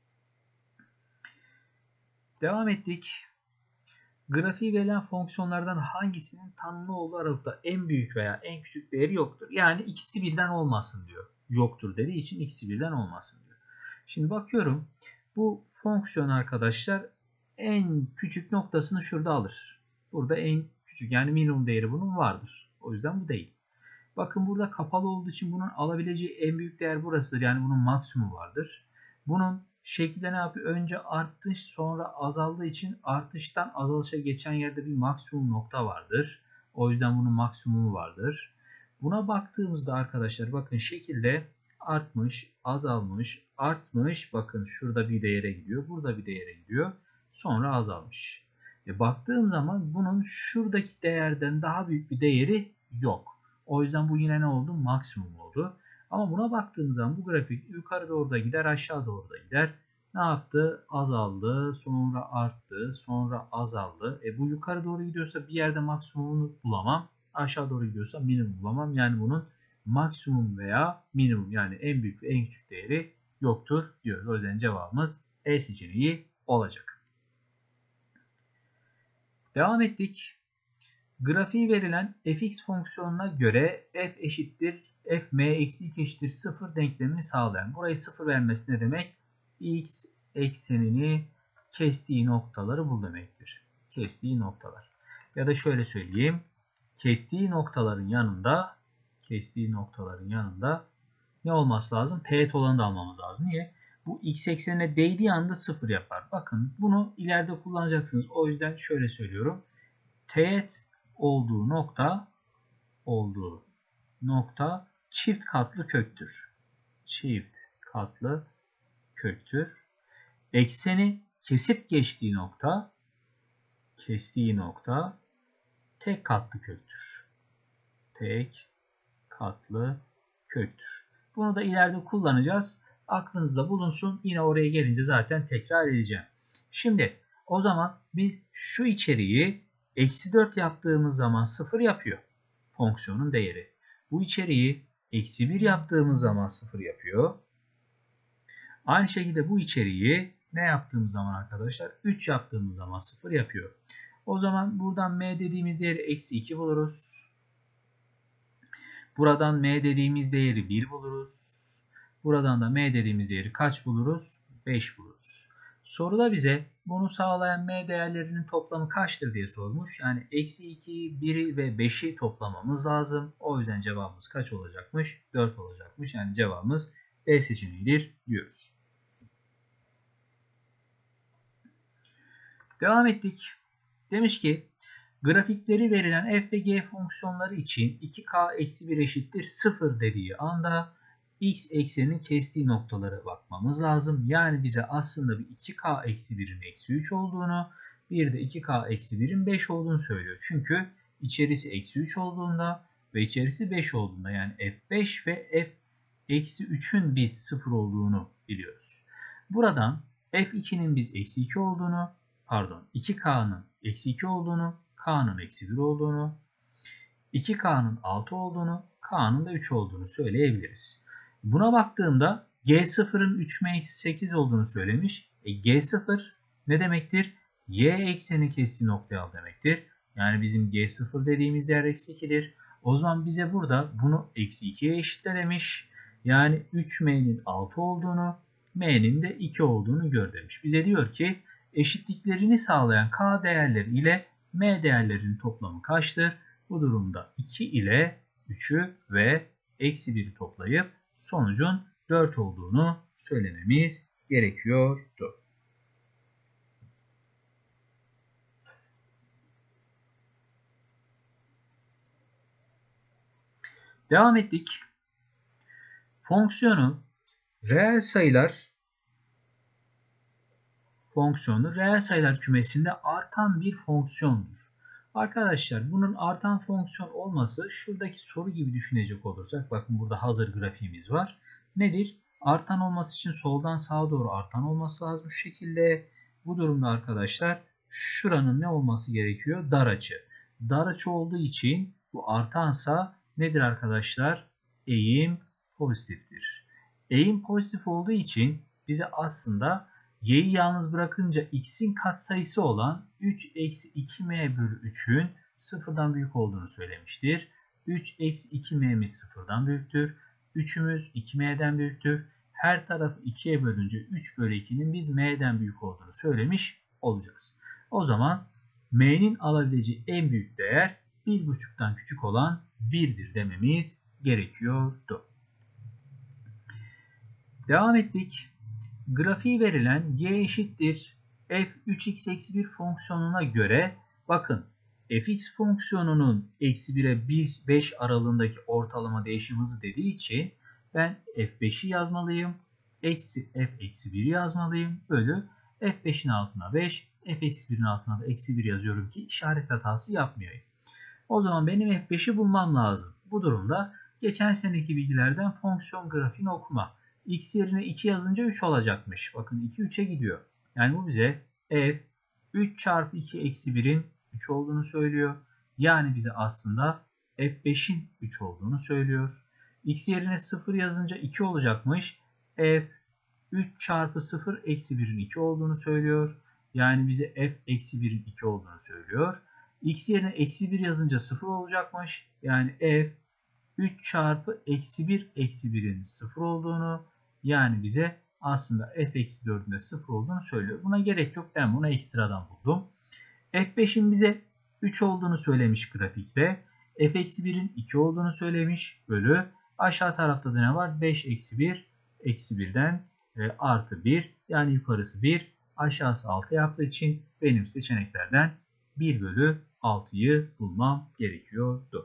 Devam ettik. Grafiği verilen fonksiyonlardan hangisinin tanımlı olduğu aralıkta en büyük veya en küçük değeri yoktur? Yani ikisi birden olmasın diyor. Yoktur dediği için ikisi birden olmasın diyor. Şimdi bakıyorum. Bu fonksiyon arkadaşlar en küçük noktasını şurada alır. Burada en küçük yani minimum değeri bunun vardır. O yüzden bu değil. Bakın burada kapalı olduğu için bunun alabileceği en büyük değer burasıdır. Yani bunun maksimumu vardır. Bunun şekilde ne yapıyor? Önce artış sonra azaldığı için artıştan azalışa geçen yerde bir maksimum nokta vardır. O yüzden bunun maksimumu vardır. Buna baktığımızda arkadaşlar bakın şekilde artmış, azalmış, artmış. Bakın şurada bir değere gidiyor. Burada bir değere gidiyor. Sonra azalmış. E baktığım zaman bunun şuradaki değerden daha büyük bir değeri yok. O yüzden bu yine ne oldu? Maksimum oldu. Ama buna baktığımız zaman bu grafik yukarı doğru da gider, aşağı doğru da gider. Ne yaptı? Azaldı, sonra arttı, sonra azaldı. E bu yukarı doğru gidiyorsa bir yerde maksimumunu bulamam. Aşağı doğru gidiyorsa minimum bulamam. Yani bunun maksimum veya minimum yani en büyük ve en küçük değeri yoktur diyoruz. O yüzden cevabımız E seçeneği olacak. Devam ettik. Grafiği verilen fx fonksiyonuna göre f eşittir f m eksi iki eşittir sıfır denklemini sağlayan. Burayı sıfır vermesi ne demek? X eksenini kestiği noktaları bul demektir. Kestiği noktalar. Ya da şöyle söyleyeyim. Kestiği noktaların yanında kestiği noktaların yanında ne olması lazım? Teğet olanı da almamız lazım. Niye? Bu x eksenine değdiği anda sıfır yapar. Bakın bunu ileride kullanacaksınız. O yüzden şöyle söylüyorum. Teğet olduğu nokta olduğu nokta çift katlı köktür. Çift katlı köktür. Ekseni kesip geçtiği nokta kestiği nokta tek katlı köktür. Tek katlı köktür. Bunu da ileride kullanacağız. Aklınızda bulunsun. Yine oraya gelince zaten tekrar edeceğim. Şimdi o zaman biz şu içeriği eksi dört yaptığımız zaman sıfır yapıyor. Fonksiyonun değeri. Bu içeriği eksi bir yaptığımız zaman sıfır yapıyor. Aynı şekilde bu içeriği ne yaptığımız zaman arkadaşlar? üç yaptığımız zaman sıfır yapıyor. O zaman buradan m dediğimiz değeri eksi iki buluruz. Buradan m dediğimiz değeri bir buluruz. Buradan da m dediğimiz değeri kaç buluruz? beş buluruz. Soruda bize bunu sağlayan m değerlerinin toplamı kaçtır diye sormuş. Yani eksi iki, biri ve beşi toplamamız lazım. O yüzden cevabımız kaç olacakmış? dört olacakmış. Yani cevabımız B seçeneğidir diyoruz. Devam ettik. Demiş ki grafikleri verilen f ve g fonksiyonları için iki k eksi bir eşittir sıfır dediği anda x ekseninin kestiği noktalara bakmamız lazım. Yani bize aslında bir iki k eksi birin eksi üç olduğunu, bir de iki k eksi birin beş olduğunu söylüyor. Çünkü içerisi eksi üç olduğunda ve içerisi beş olduğunda yani f beş ve f eksi üçün biz sıfır olduğunu biliyoruz. Buradan f ikinin biz eksi iki olduğunu, pardon iki k'nın eksi iki olduğunu, k'nın eksi bir olduğunu, iki k'nın altı olduğunu, k'nın da üç olduğunu söyleyebiliriz. Buna baktığımda g sıfırın üç m eksi sekiz olduğunu söylemiş. E, g sıfır ne demektir? Y ekseni kestiği noktayı al demektir. Yani bizim g sıfır dediğimiz değer eksi iki'dir. O zaman bize burada bunu eksi iki'ye eşitle demiş. Yani üç m'nin altı olduğunu, m'nin de iki olduğunu gör demiş. Bize diyor ki eşitliklerini sağlayan k değerleri ile m değerlerinin toplamı kaçtır? Bu durumda iki ile üç'ü ve eksi bir'i toplayıp sonucun dört olduğunu söylememiz gerekiyordu. Devam ettik. Fonksiyonu reel sayılar fonksiyonu reel sayılar kümesinde artan bir fonksiyondur. Arkadaşlar bunun artan fonksiyon olması şuradaki soru gibi düşünecek olursak bakın burada hazır grafiğimiz var. Nedir? Artan olması için soldan sağa doğru artan olması lazım şu şekilde. Bu durumda arkadaşlar şuranın ne olması gerekiyor? Dar açı. Dar açı olduğu için bu artansa nedir arkadaşlar? Eğim pozitiftir. Eğim pozitif olduğu için bize aslında y'yi yalnız bırakınca x'in katsayısı olan üç eksi iki m bölü üçün sıfırdan büyük olduğunu söylemiştir. üç eksi iki m'miz sıfırdan büyüktür. üçümüz iki m'den büyüktür. Her tarafı ikiye bölünce üç bölü iki'nin biz m'den büyük olduğunu söylemiş olacağız. O zaman m'nin alabileceği en büyük değer bir buçuk'tan küçük olan bir'dir dememiz gerekiyordu. Devam ettik. Grafiği verilen y eşittir f üç x eksi bir fonksiyonuna göre bakın fx fonksiyonunun eksi bir'e beş aralığındaki ortalama değişim hızı dediği için ben f beş'i yazmalıyım. Eksi f eksi bir'i yazmalıyım. Bölü f beş'in altına beş, f eksi bir'in altına da eksi bir yazıyorum ki işaret hatası yapmayayım. O zaman benim f beş'i bulmam lazım. Bu durumda geçen seneki bilgilerden fonksiyon grafiğini okuma. X yerine iki yazınca üç olacakmış. Bakın iki üç'e gidiyor. Yani bu bize f üç çarpı iki eksi bir'in üç olduğunu söylüyor. Yani bize aslında f beş'in üç olduğunu söylüyor. X yerine sıfır yazınca iki olacakmış. F üç çarpı sıfır eksi bir'in iki olduğunu söylüyor. Yani bize f eksi birin iki olduğunu söylüyor. X yerine eksi bir yazınca sıfır olacakmış. Yani f üç çarpı eksi bir eksi birin sıfır olduğunu, yani bize aslında f eksi dördün de sıfır olduğunu söylüyor. Buna gerek yok. Ben bunu ekstradan buldum. f beşin bize üç olduğunu söylemiş grafikte. f eksi birin iki olduğunu söylemiş. Bölü. Aşağı tarafta da ne var? beş eksi bir eksi birden e, artı bir. Yani yukarısı bir. Aşağısı altı yaptığı için benim seçeneklerden bir bölü altıyı bulmam gerekiyordu.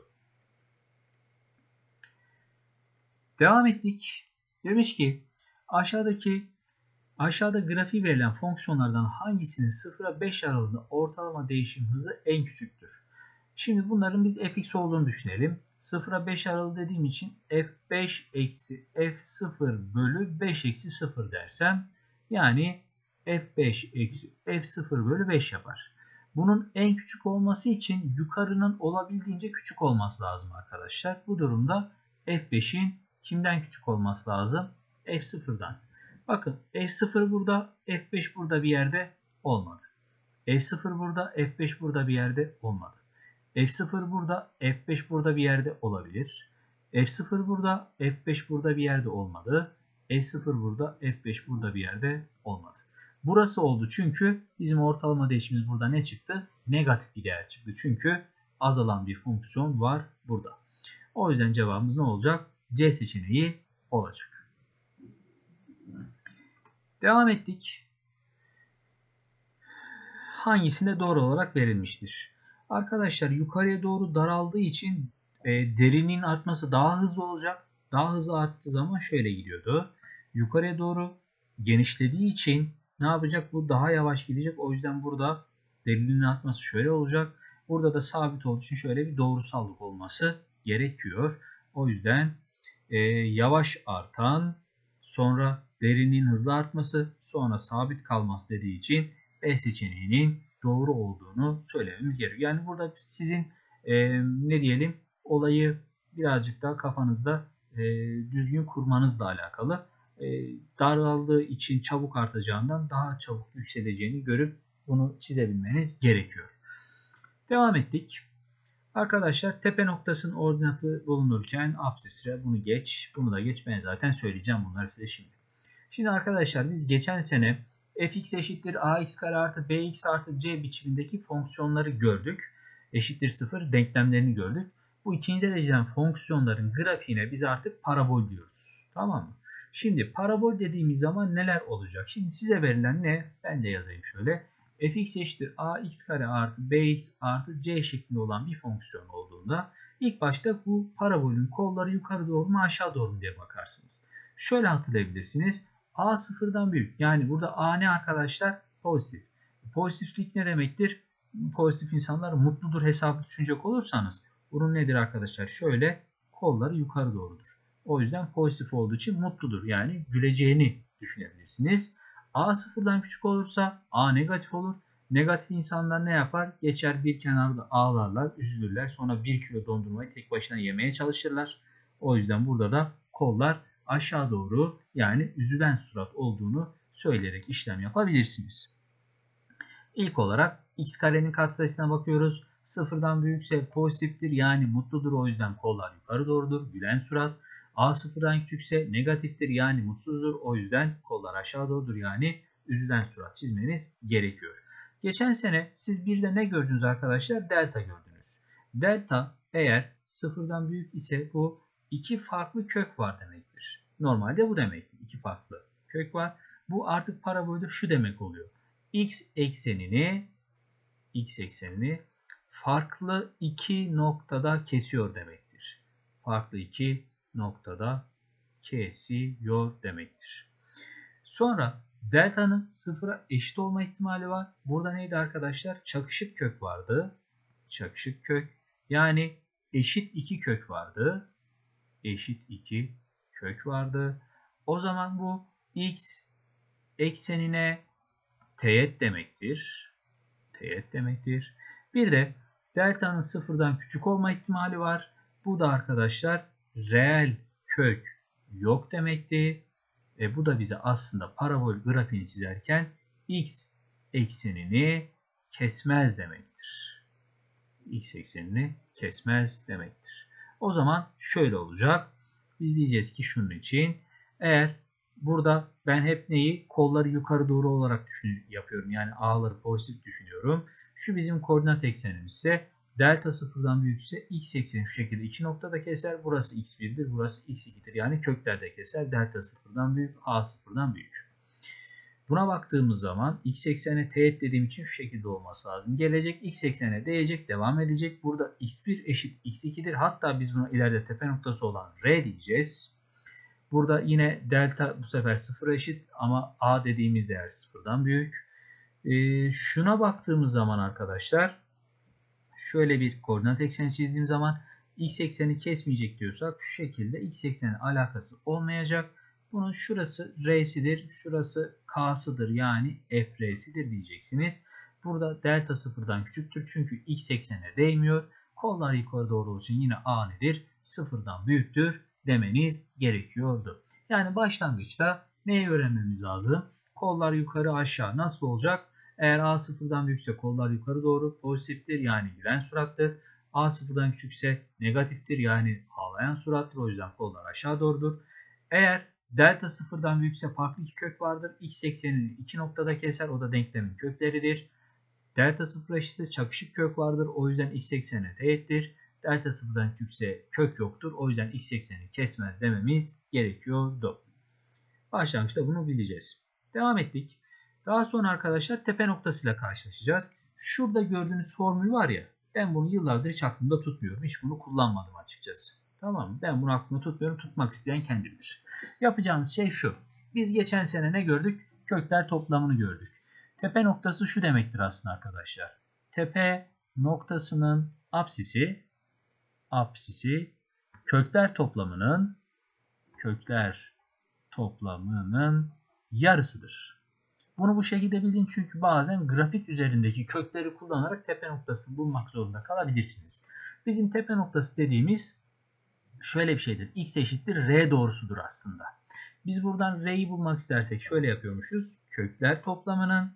Devam ettik. Demiş ki aşağıdaki aşağıda grafiği verilen fonksiyonlardan hangisinin sıfıra beş aralığında ortalama değişim hızı en küçüktür? Şimdi bunların biz fx olduğunu düşünelim. sıfıra beş aralığı dediğim için f beş eksi f sıfır bölü beş eksi sıfır dersem, yani f beş eksi f sıfır bölü beş yapar. Bunun en küçük olması için yukarının olabildiğince küçük olması lazım arkadaşlar. Bu durumda f beşin kimden küçük olması lazım? f sıfırdan. Bakın f sıfır burada, f beş burada bir yerde olmadı. f sıfır burada, f beş burada bir yerde olmadı. f sıfır burada, f beş burada bir yerde olabilir. f sıfır burada, f beş burada bir yerde olmadı. f sıfır burada, f beş burada bir yerde olmadı. Burası oldu çünkü bizim ortalama değişimimiz burada ne çıktı? Negatif bir değer çıktı. Çünkü azalan bir fonksiyon var burada. O yüzden cevabımız ne olacak? C seçeneği olacak. Devam ettik. Hangisinde doğru olarak verilmiştir? Arkadaşlar yukarıya doğru daraldığı için e, derinliğin artması daha hızlı olacak. Daha hızlı arttığı zaman şöyle gidiyordu. Yukarıya doğru genişlediği için ne yapacak? Bu daha yavaş gidecek. O yüzden burada derinliğin artması şöyle olacak. Burada da sabit olduğu için şöyle bir doğrusallık olması gerekiyor. O yüzden e, yavaş artan, sonra derinliğin hızlı artması, sonra sabit kalması dediği için B seçeneğinin doğru olduğunu söylememiz gerekiyor. Yani burada sizin e, ne diyelim olayı birazcık daha kafanızda e, düzgün kurmanızla alakalı. E, daraldığı için çabuk artacağından daha çabuk yükseleceğini görüp bunu çizebilmeniz gerekiyor. Devam ettik. Arkadaşlar tepe noktasının ordinatı bulunurken absisre bunu geç, bunu da geç. Ben zaten söyleyeceğim bunları size şimdi. Şimdi arkadaşlar biz geçen sene fx eşittir ax kare artı bx artı c biçimindeki fonksiyonları gördük. Eşittir sıfır denklemlerini gördük. Bu ikinci dereceden fonksiyonların grafiğine biz artık parabol diyoruz. Tamam mı? Şimdi parabol dediğimiz zaman neler olacak? Şimdi size verilen ne? Ben de yazayım şöyle. Fx eşittir ax kare artı bx artı c şeklinde olan bir fonksiyon olduğunda ilk başta bu parabolün kolları yukarı doğru mu aşağı doğru mu diye bakarsınız. Şöyle hatırlayabilirsiniz. A sıfırdan büyük. Yani burada A ne arkadaşlar? Pozitif. Pozitiflik ne demektir? Pozitif insanlar mutludur hesabı düşünecek olursanız bunun nedir arkadaşlar? Şöyle kolları yukarı doğrudur. O yüzden pozitif olduğu için mutludur. Yani güleceğini düşünebilirsiniz. A sıfırdan küçük olursa A negatif olur. Negatif insanlar ne yapar? Geçer bir kenarda ağlarlar, üzülürler. Sonra bir kilo dondurmayı tek başına yemeye çalışırlar. O yüzden burada da kollar aşağı doğru, yani üzülen surat olduğunu söyleyerek işlem yapabilirsiniz. İlk olarak x karenin katsayısına bakıyoruz. Sıfırdan büyükse pozitiftir, yani mutludur, o yüzden kollar yukarı doğrudur, gülen surat. A sıfırdan küçükse negatiftir, yani mutsuzdur, o yüzden kollar aşağı doğrudur, yani üzülen surat çizmeniz gerekiyor. Geçen sene siz bir de ne gördünüz arkadaşlar? Delta gördünüz. Delta eğer sıfırdan büyük ise bu iki farklı kök var demektir. Normalde bu demektir. İki farklı kök var. Bu artık parabolde şu demek oluyor. X eksenini x eksenini farklı iki noktada kesiyor demektir. Farklı iki noktada kesiyor demektir. Sonra delta'nın sıfıra eşit olma ihtimali var. Burada neydi arkadaşlar? Çakışık kök vardı. Çakışık kök. Yani eşit iki kök vardı. Eşit iki kök vardı. O zaman bu x eksenine teğet demektir. Teğet demektir. Bir de delta'nın sıfırdan küçük olma ihtimali var. Bu da arkadaşlar reel kök yok demekti. E bu da bize aslında parabol grafiğini çizerken x eksenini kesmez demektir. X eksenini kesmez demektir. O zaman şöyle olacak. Biz diyeceğiz ki şunun için eğer burada ben hep neyi kolları yukarı doğru olarak düşün yapıyorum. Yani A'ları pozitif düşünüyorum. Şu bizim koordinat eksenimiz ise delta sıfırdan büyükse x ekseni şu şekilde iki noktada keser. Burası x bir'dir. Burası x iki'dir. Yani köklerde keser. Delta sıfırdan büyük. A sıfırdan büyük. Buna baktığımız zaman x eksenine teğet dediğim için şu şekilde olması lazım. Gelecek x eksenine değecek, devam edecek. Burada x bir eşit x iki'dir. Hatta biz buna ileride tepe noktası olan R diyeceğiz. Burada yine delta bu sefer sıfır eşit ama a dediğimiz değer sıfırdan büyük. Ee, şuna baktığımız zaman arkadaşlar şöyle bir koordinat ekseni çizdiğim zaman x ekseni kesmeyecek diyorsak şu şekilde x ekseni alakası olmayacak. Bunun şurası R'sidir, şurası K'sıdır yani F R'sidir diyeceksiniz. Burada delta sıfırdan küçüktür çünkü x eksenine değmiyor. Kollar yukarı doğru olduğu için yine A nedir? Sıfırdan büyüktür demeniz gerekiyordu. Yani başlangıçta neyi öğrenmemiz lazım? Kollar yukarı aşağı nasıl olacak? Eğer A sıfırdan büyükse kollar yukarı doğru pozitiftir yani gülen surattır. A sıfırdan küçükse negatiftir yani ağlayan surattır. O yüzden kollar aşağı doğrudur. Eğer delta sıfırdan büyükse farklı iki kök vardır. X eksenini iki noktada keser. O da denklemin kökleridir. Delta sıfır eşitse çakışık kök vardır. O yüzden x eksenine teğettir. Delta sıfırdan küçükse kök yoktur. O yüzden x eksenini kesmez dememiz gerekiyordu. Başlangıçta bunu bileceğiz. Devam ettik. Daha sonra arkadaşlar tepe noktasıyla karşılaşacağız. Şurada gördüğünüz formül var ya. Ben bunu yıllardır hiç aklımda tutmuyorum. Hiç bunu kullanmadım açıkçası. Tamam mı? Ben bunu aklımda tutmuyorum. Tutmak isteyen kendidir. Yapacağımız şey şu. Biz geçen sene ne gördük? Kökler toplamını gördük. Tepe noktası şu demektir aslında arkadaşlar. Tepe noktasının apsisi apsisi kökler toplamının kökler toplamının yarısıdır. Bunu bu şekilde bilin çünkü bazen grafik üzerindeki kökleri kullanarak tepe noktasını bulmak zorunda kalabilirsiniz. Bizim tepe noktası dediğimiz şöyle bir şeydir. X eşittir R doğrusudur aslında. Biz buradan R'yi bulmak istersek şöyle yapıyormuşuz. Kökler toplamının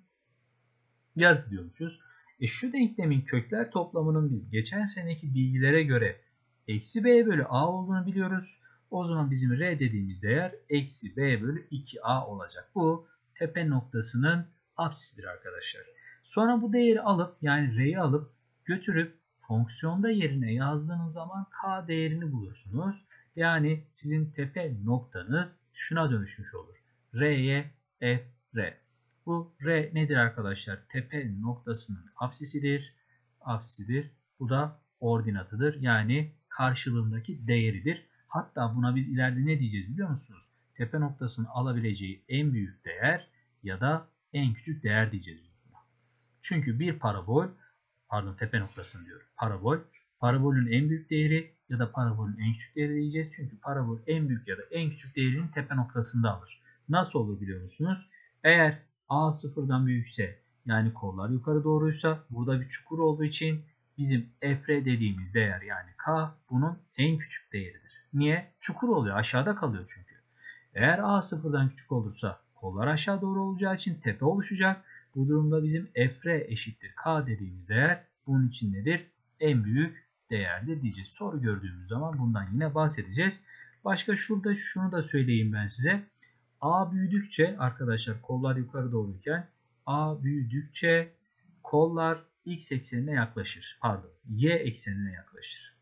yarısı diyormuşuz. E şu denklemin kökler toplamının biz geçen seneki bilgilere göre eksi b bölü a olduğunu biliyoruz. O zaman bizim R dediğimiz değer eksi b bölü iki a olacak. Bu tepe noktasının apsisidir arkadaşlar. Sonra bu değeri alıp yani R'yi alıp götürüp fonksiyonda yerine yazdığınız zaman k değerini bulursunuz. Yani sizin tepe noktanız şuna dönüşmüş olur. R'ye f R. Bu R nedir arkadaşlar? Tepe noktasının apsisidir. Apsisidir. Bu da ordinatıdır. Yani karşılığındaki değeridir. Hatta buna biz ileride ne diyeceğiz biliyor musunuz? Tepe noktasının alabileceği en büyük değer ya da en küçük değer diyeceğiz biz buna. Çünkü bir parabol, pardon tepe noktasını diyorum. Parabol, parabolün en büyük değeri ya da parabolün en küçük değeri diyeceğiz. Çünkü parabol en büyük ya da en küçük değerini tepe noktasında alır. Nasıl olur biliyor musunuz? Eğer A sıfırdan büyükse yani kollar yukarı doğruysa burada bir çukur olduğu için bizim F R dediğimiz değer yani K bunun en küçük değeridir. Niye? Çukur oluyor, aşağıda kalıyor çünkü. Eğer A sıfırdan küçük olursa kollar aşağı doğru olacağı için tepe oluşacak. Bu durumda bizim F R eşittir K dediğimiz değer bunun için nedir? En büyük değerdir diyeceğiz. Soru gördüğümüz zaman bundan yine bahsedeceğiz. Başka şurada şunu da söyleyeyim ben size. A büyüdükçe arkadaşlar kollar yukarı doğruyken A büyüdükçe kollar x eksenine yaklaşır. Pardon y eksenine yaklaşır.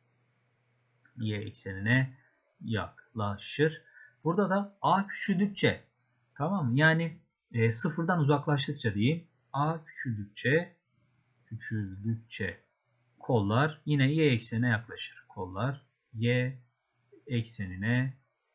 Y eksenine yaklaşır. Burada da A küçüldükçe tamam mı? Yani e, sıfırdan uzaklaştıkça diyeyim. A küçüldükçe küçüldükçe kollar yine y eksenine yaklaşır. Kollar y eksenine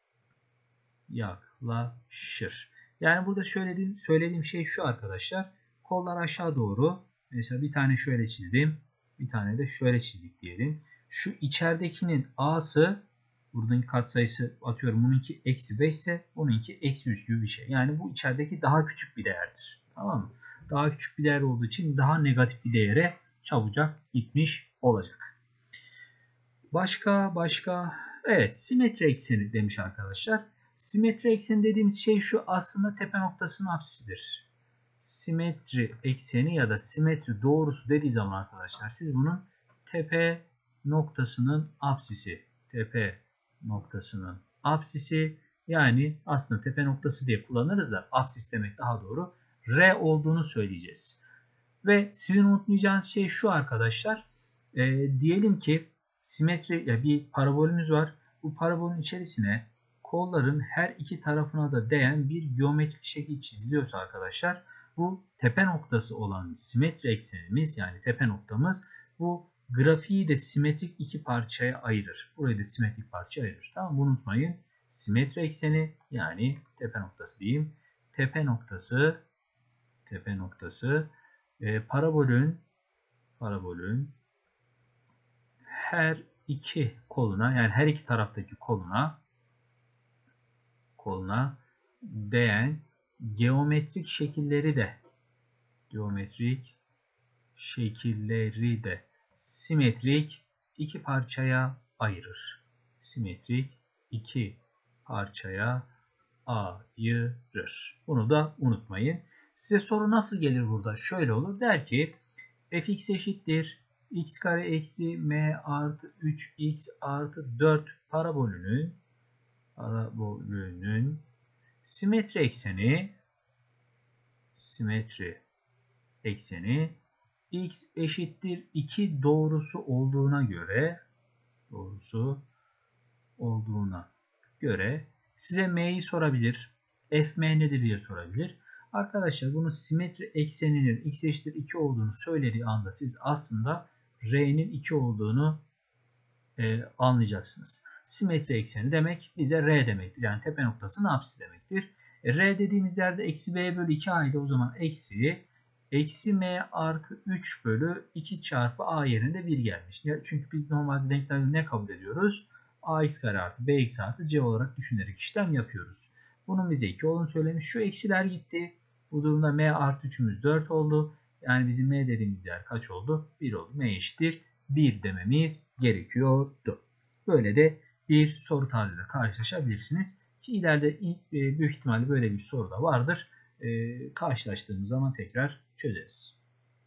yaklaşır. Yani burada söylediğim, söylediğim şey şu arkadaşlar. Kollar aşağı doğru. Mesela bir tane şöyle çizdim. Bir tane de şöyle çizdik diyelim. Şu içeridekinin A'sı buradaki katsayısı atıyorum bununki eksi beş ise bununki eksi üç gibi bir şey. Yani bu içerideki daha küçük bir değerdir. Tamam mı? Daha küçük bir değer olduğu için daha negatif bir değere çabucak gitmiş olacak. Başka başka evet simetri ekseni demiş arkadaşlar. Simetri ekseni dediğimiz şey şu aslında tepe noktasının apsisidir. simetri ekseni ya da simetri doğrusu dediği zaman arkadaşlar siz bunun tepe noktasının apsisi, tepe noktasının apsisi, yani aslında tepe noktası diye kullanırız da apsis demek daha doğru, R olduğunu söyleyeceğiz. Ve sizin unutmayacağınız şey şu arkadaşlar. E, diyelim ki simetri ya bir parabolümüz var. Bu parabolün içerisine kolların her iki tarafına da değen bir geometrik şekil çiziliyorsa arkadaşlar, bu tepe noktası olan simetri eksenimiz, yani tepe noktamız, bu grafiği de simetrik iki parçaya ayırır. Burayı da simetrik parçaya ayırır. Tamam, bunu unutmayın. Simetri ekseni, yani tepe noktası diyeyim. Tepe noktası tepe noktası e, parabolün parabolün her iki koluna, yani her iki taraftaki koluna koluna değen geometrik şekilleri de geometrik şekilleri de simetrik iki parçaya ayırır. Simetrik iki parçaya ayırır. Bunu da unutmayın. Size soru nasıl gelir burada? Şöyle olur. Der ki fx eşittir x kare eksi m artı üç x artı dört parabolünün parabolünün simetri ekseni simetri ekseni x eşittir iki doğrusu olduğuna göre doğrusu olduğuna göre size m'yi sorabilir. Fm nedir diye sorabilir. Arkadaşlar bunun simetri ekseninin x eşittir iki olduğunu söylediği anda siz aslında r'nin iki olduğunu e, anlayacaksınız. Simetri ekseni demek bize r demektir. Yani tepe noktasının apsisi demektir. E, r dediğimiz yerde eksi b bölü iki a'ydı. O zaman eksi eksi m artı üç bölü iki çarpı a yerine bir gelmiş. Çünkü biz normalde denklemleri ne kabul ediyoruz? Ax kare artı bx artı c olarak düşünerek işlem yapıyoruz. Bunun bize iki olduğunu söylemiş. Şu eksiler gitti. Bu durumda m artı üçümüz dört oldu. Yani bizim m dediğimiz değer kaç oldu? bir oldu. M eşittir bir dememiz gerekiyordu. Böyle de bir soru tarzıyla karşılaşabilirsiniz. Ki ileride büyük ihtimalle böyle bir soru da vardır. Ee, karşılaştığımız zaman tekrar çözeriz.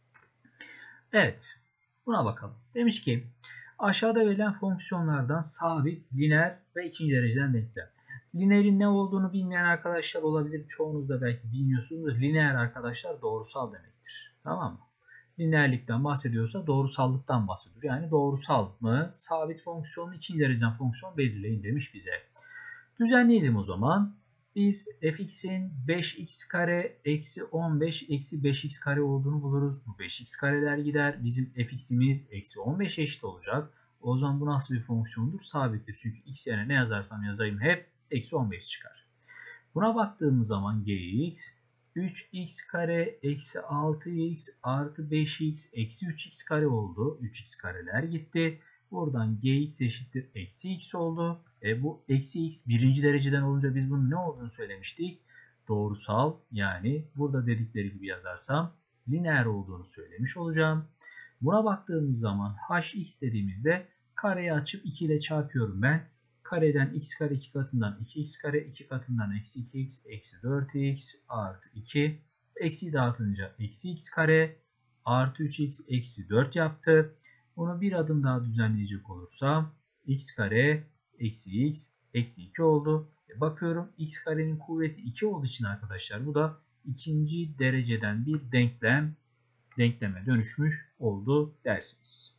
Evet. Buna bakalım. Demiş ki aşağıda verilen fonksiyonlardan sabit, lineer ve ikinci dereceden denklem. Lineerin ne olduğunu bilmeyen arkadaşlar olabilir. Çoğunuz da belki bilmiyorsunuzdur. Lineer arkadaşlar doğrusal demektir. Tamam mı? Lineerlikten bahsediyorsa doğrusallıktan bahsediyor. Yani doğrusal mı? Sabit fonksiyonu ikinci dereceden fonksiyon belirleyin demiş bize. Düzenleyelim o zaman. Biz fx'in beş x kare eksi on beş eksi beş x kare olduğunu buluruz. Bu beş x kareler gider. Bizim fx'imiz eksi on beş eşit olacak. O zaman bu nasıl bir fonksiyondur? Sabittir. Çünkü x yerine ne yazarsam yazayım hep eksi on beş çıkar. Buna baktığımız zaman gx üç x kare eksi altı x artı beş x eksi üç x kare oldu. üç x kareler gitti. Buradan gx eşittir eksi x oldu. E bu eksi x birinci dereceden olunca biz bunun ne olduğunu söylemiştik? Doğrusal, yani burada dedikleri gibi yazarsam lineer olduğunu söylemiş olacağım. Buna baktığımız zaman hx dediğimizde kareyi açıp iki ile çarpıyorum ben. Kareden x kare iki katından iki x kare iki katından eksi iki x eksi dört x artı iki. Eksi dağıtınca eksi x kare artı üç x eksi dört yaptı. Bunu bir adım daha düzenleyecek olursam x kare eksi x eksi iki oldu. E bakıyorum x karenin kuvveti iki olduğu için arkadaşlar bu da ikinci dereceden bir denklem denkleme dönüşmüş oldu dersiniz.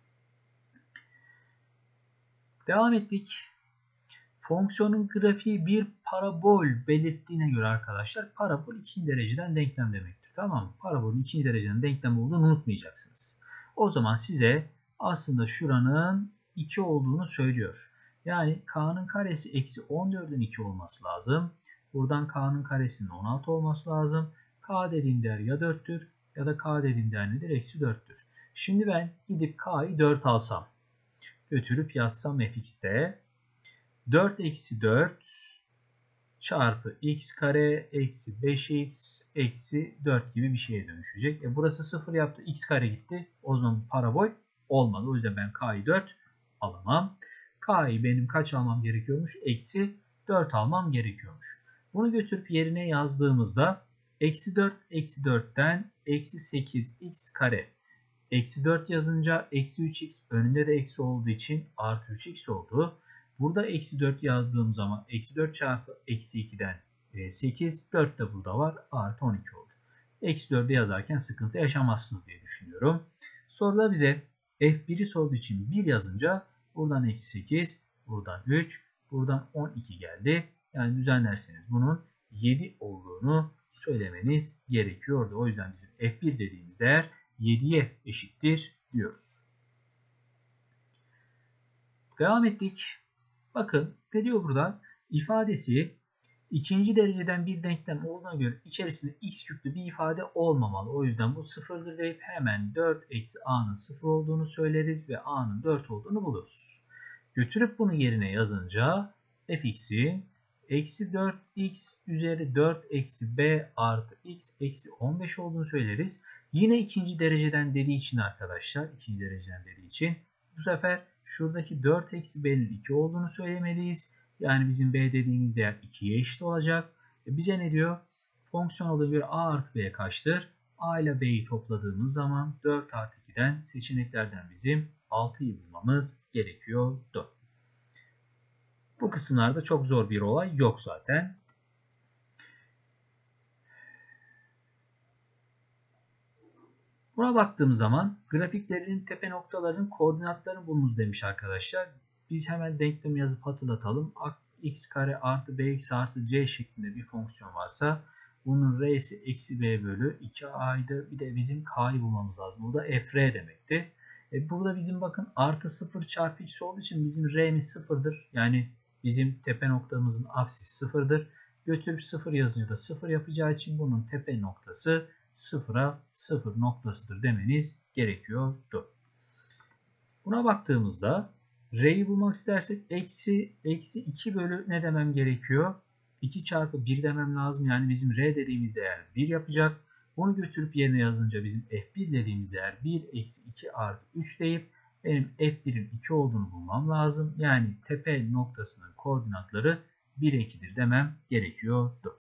Devam ettik. Fonksiyonun grafiği bir parabol belirttiğine göre arkadaşlar parabol ikinci dereceden denklem demektir. Tamam mı? Parabolün ikinci dereceden denklem olduğunu unutmayacaksınız. O zaman size aslında şuranın iki olduğunu söylüyor. Yani k'nın karesi eksi on dördün iki olması lazım. Buradan k'nın karesinin on altı olması lazım. K dediğim değer ya dörttür ya da k dediğim değer nedir? Eksi dörttür. Şimdi ben gidip k'yı dört alsam, götürüp yazsam fx'te dört eksi dört çarpı x kare eksi beş x eksi dört gibi bir şeye dönüşecek. E burası sıfır yaptı. X kare gitti. O zaman parabol olmadı. O yüzden ben k'yı dört alamam. K'yı benim kaç almam gerekiyormuş? Eksi dört almam gerekiyormuş. Bunu götürüp yerine yazdığımızda Eksi dört, eksi dörtten eksi sekiz x kare. Eksi dört yazınca eksi üç x, önünde de eksi olduğu için artı üç x oldu. Burada eksi dört yazdığım zaman eksi dört çarpı eksi ikiden sekiz, dört de burada var, artı on iki oldu. Eksi dördü yazarken sıkıntı yaşamazsınız diye düşünüyorum. Soruda bize f bir'i sorduğu için bir yazınca buradan eksi sekiz, buradan üç, buradan on iki geldi. Yani düzenlerseniz bunun yedi olduğunu söylemeniz gerekiyordu. O yüzden bizim f bir dediğimiz değer yediye eşittir diyoruz. Devam ettik. Bakın ne diyor burada? İfadesi ikinci dereceden bir denklem olduğuna göre içerisinde x küplü bir ifade olmamalı. O yüzden bu sıfırdır deyip hemen dört eksi a'nın sıfır olduğunu söyleriz ve a'nın dört olduğunu buluruz. Götürüp bunu yerine yazınca fx'in eksi dört x üzeri dört eksi b artı x eksi on beş olduğunu söyleriz. Yine ikinci dereceden dediği için arkadaşlar, ikinci dereceden dediği için bu sefer şuradaki dört eksi b'nin iki olduğunu söylemeliyiz. Yani bizim b dediğimiz değer ikiye eşit olacak. E bize ne diyor? Fonksiyon olduğuna göre a artı b kaçtır? A ile b'yi topladığımız zaman dört artı ikiden seçeneklerden bizim altıyı bulmamız gerekiyordu. Bu kısımlarda çok zor bir olay yok zaten. Buna baktığımız zaman grafiklerin tepe noktalarının koordinatlarını bulunuz demiş arkadaşlar. Biz hemen denklemi yazıp hatırlatalım. X kare artı bx artı c şeklinde bir fonksiyon varsa bunun r'si eksi b bölü iki a'ydı. Bir de bizim k'yı bulmamız lazım. Bu da fr demekti. E burada bizim bakın artı sıfır çarpı x olduğu için bizim r'miz sıfırdır. Yani bizim tepe noktamızın apsisi sıfırdır. Götürüp sıfır yazınca da sıfır yapacağı için bunun tepe noktası sıfıra sıfır noktasıdır demeniz gerekiyordu. Buna baktığımızda r'yi bulmak istersek eksi, eksi iki bölü ne demem gerekiyor? iki çarpı bir demem lazım. Yani bizim r dediğimiz değer bir yapacak. Bunu götürüp yerine yazınca bizim f bir dediğimiz değer bir eksi iki artı üç deyip benim f bir'in iki olduğunu bulmam lazım. Yani tepe noktasının koordinatları bir ikidir demem gerekiyordu.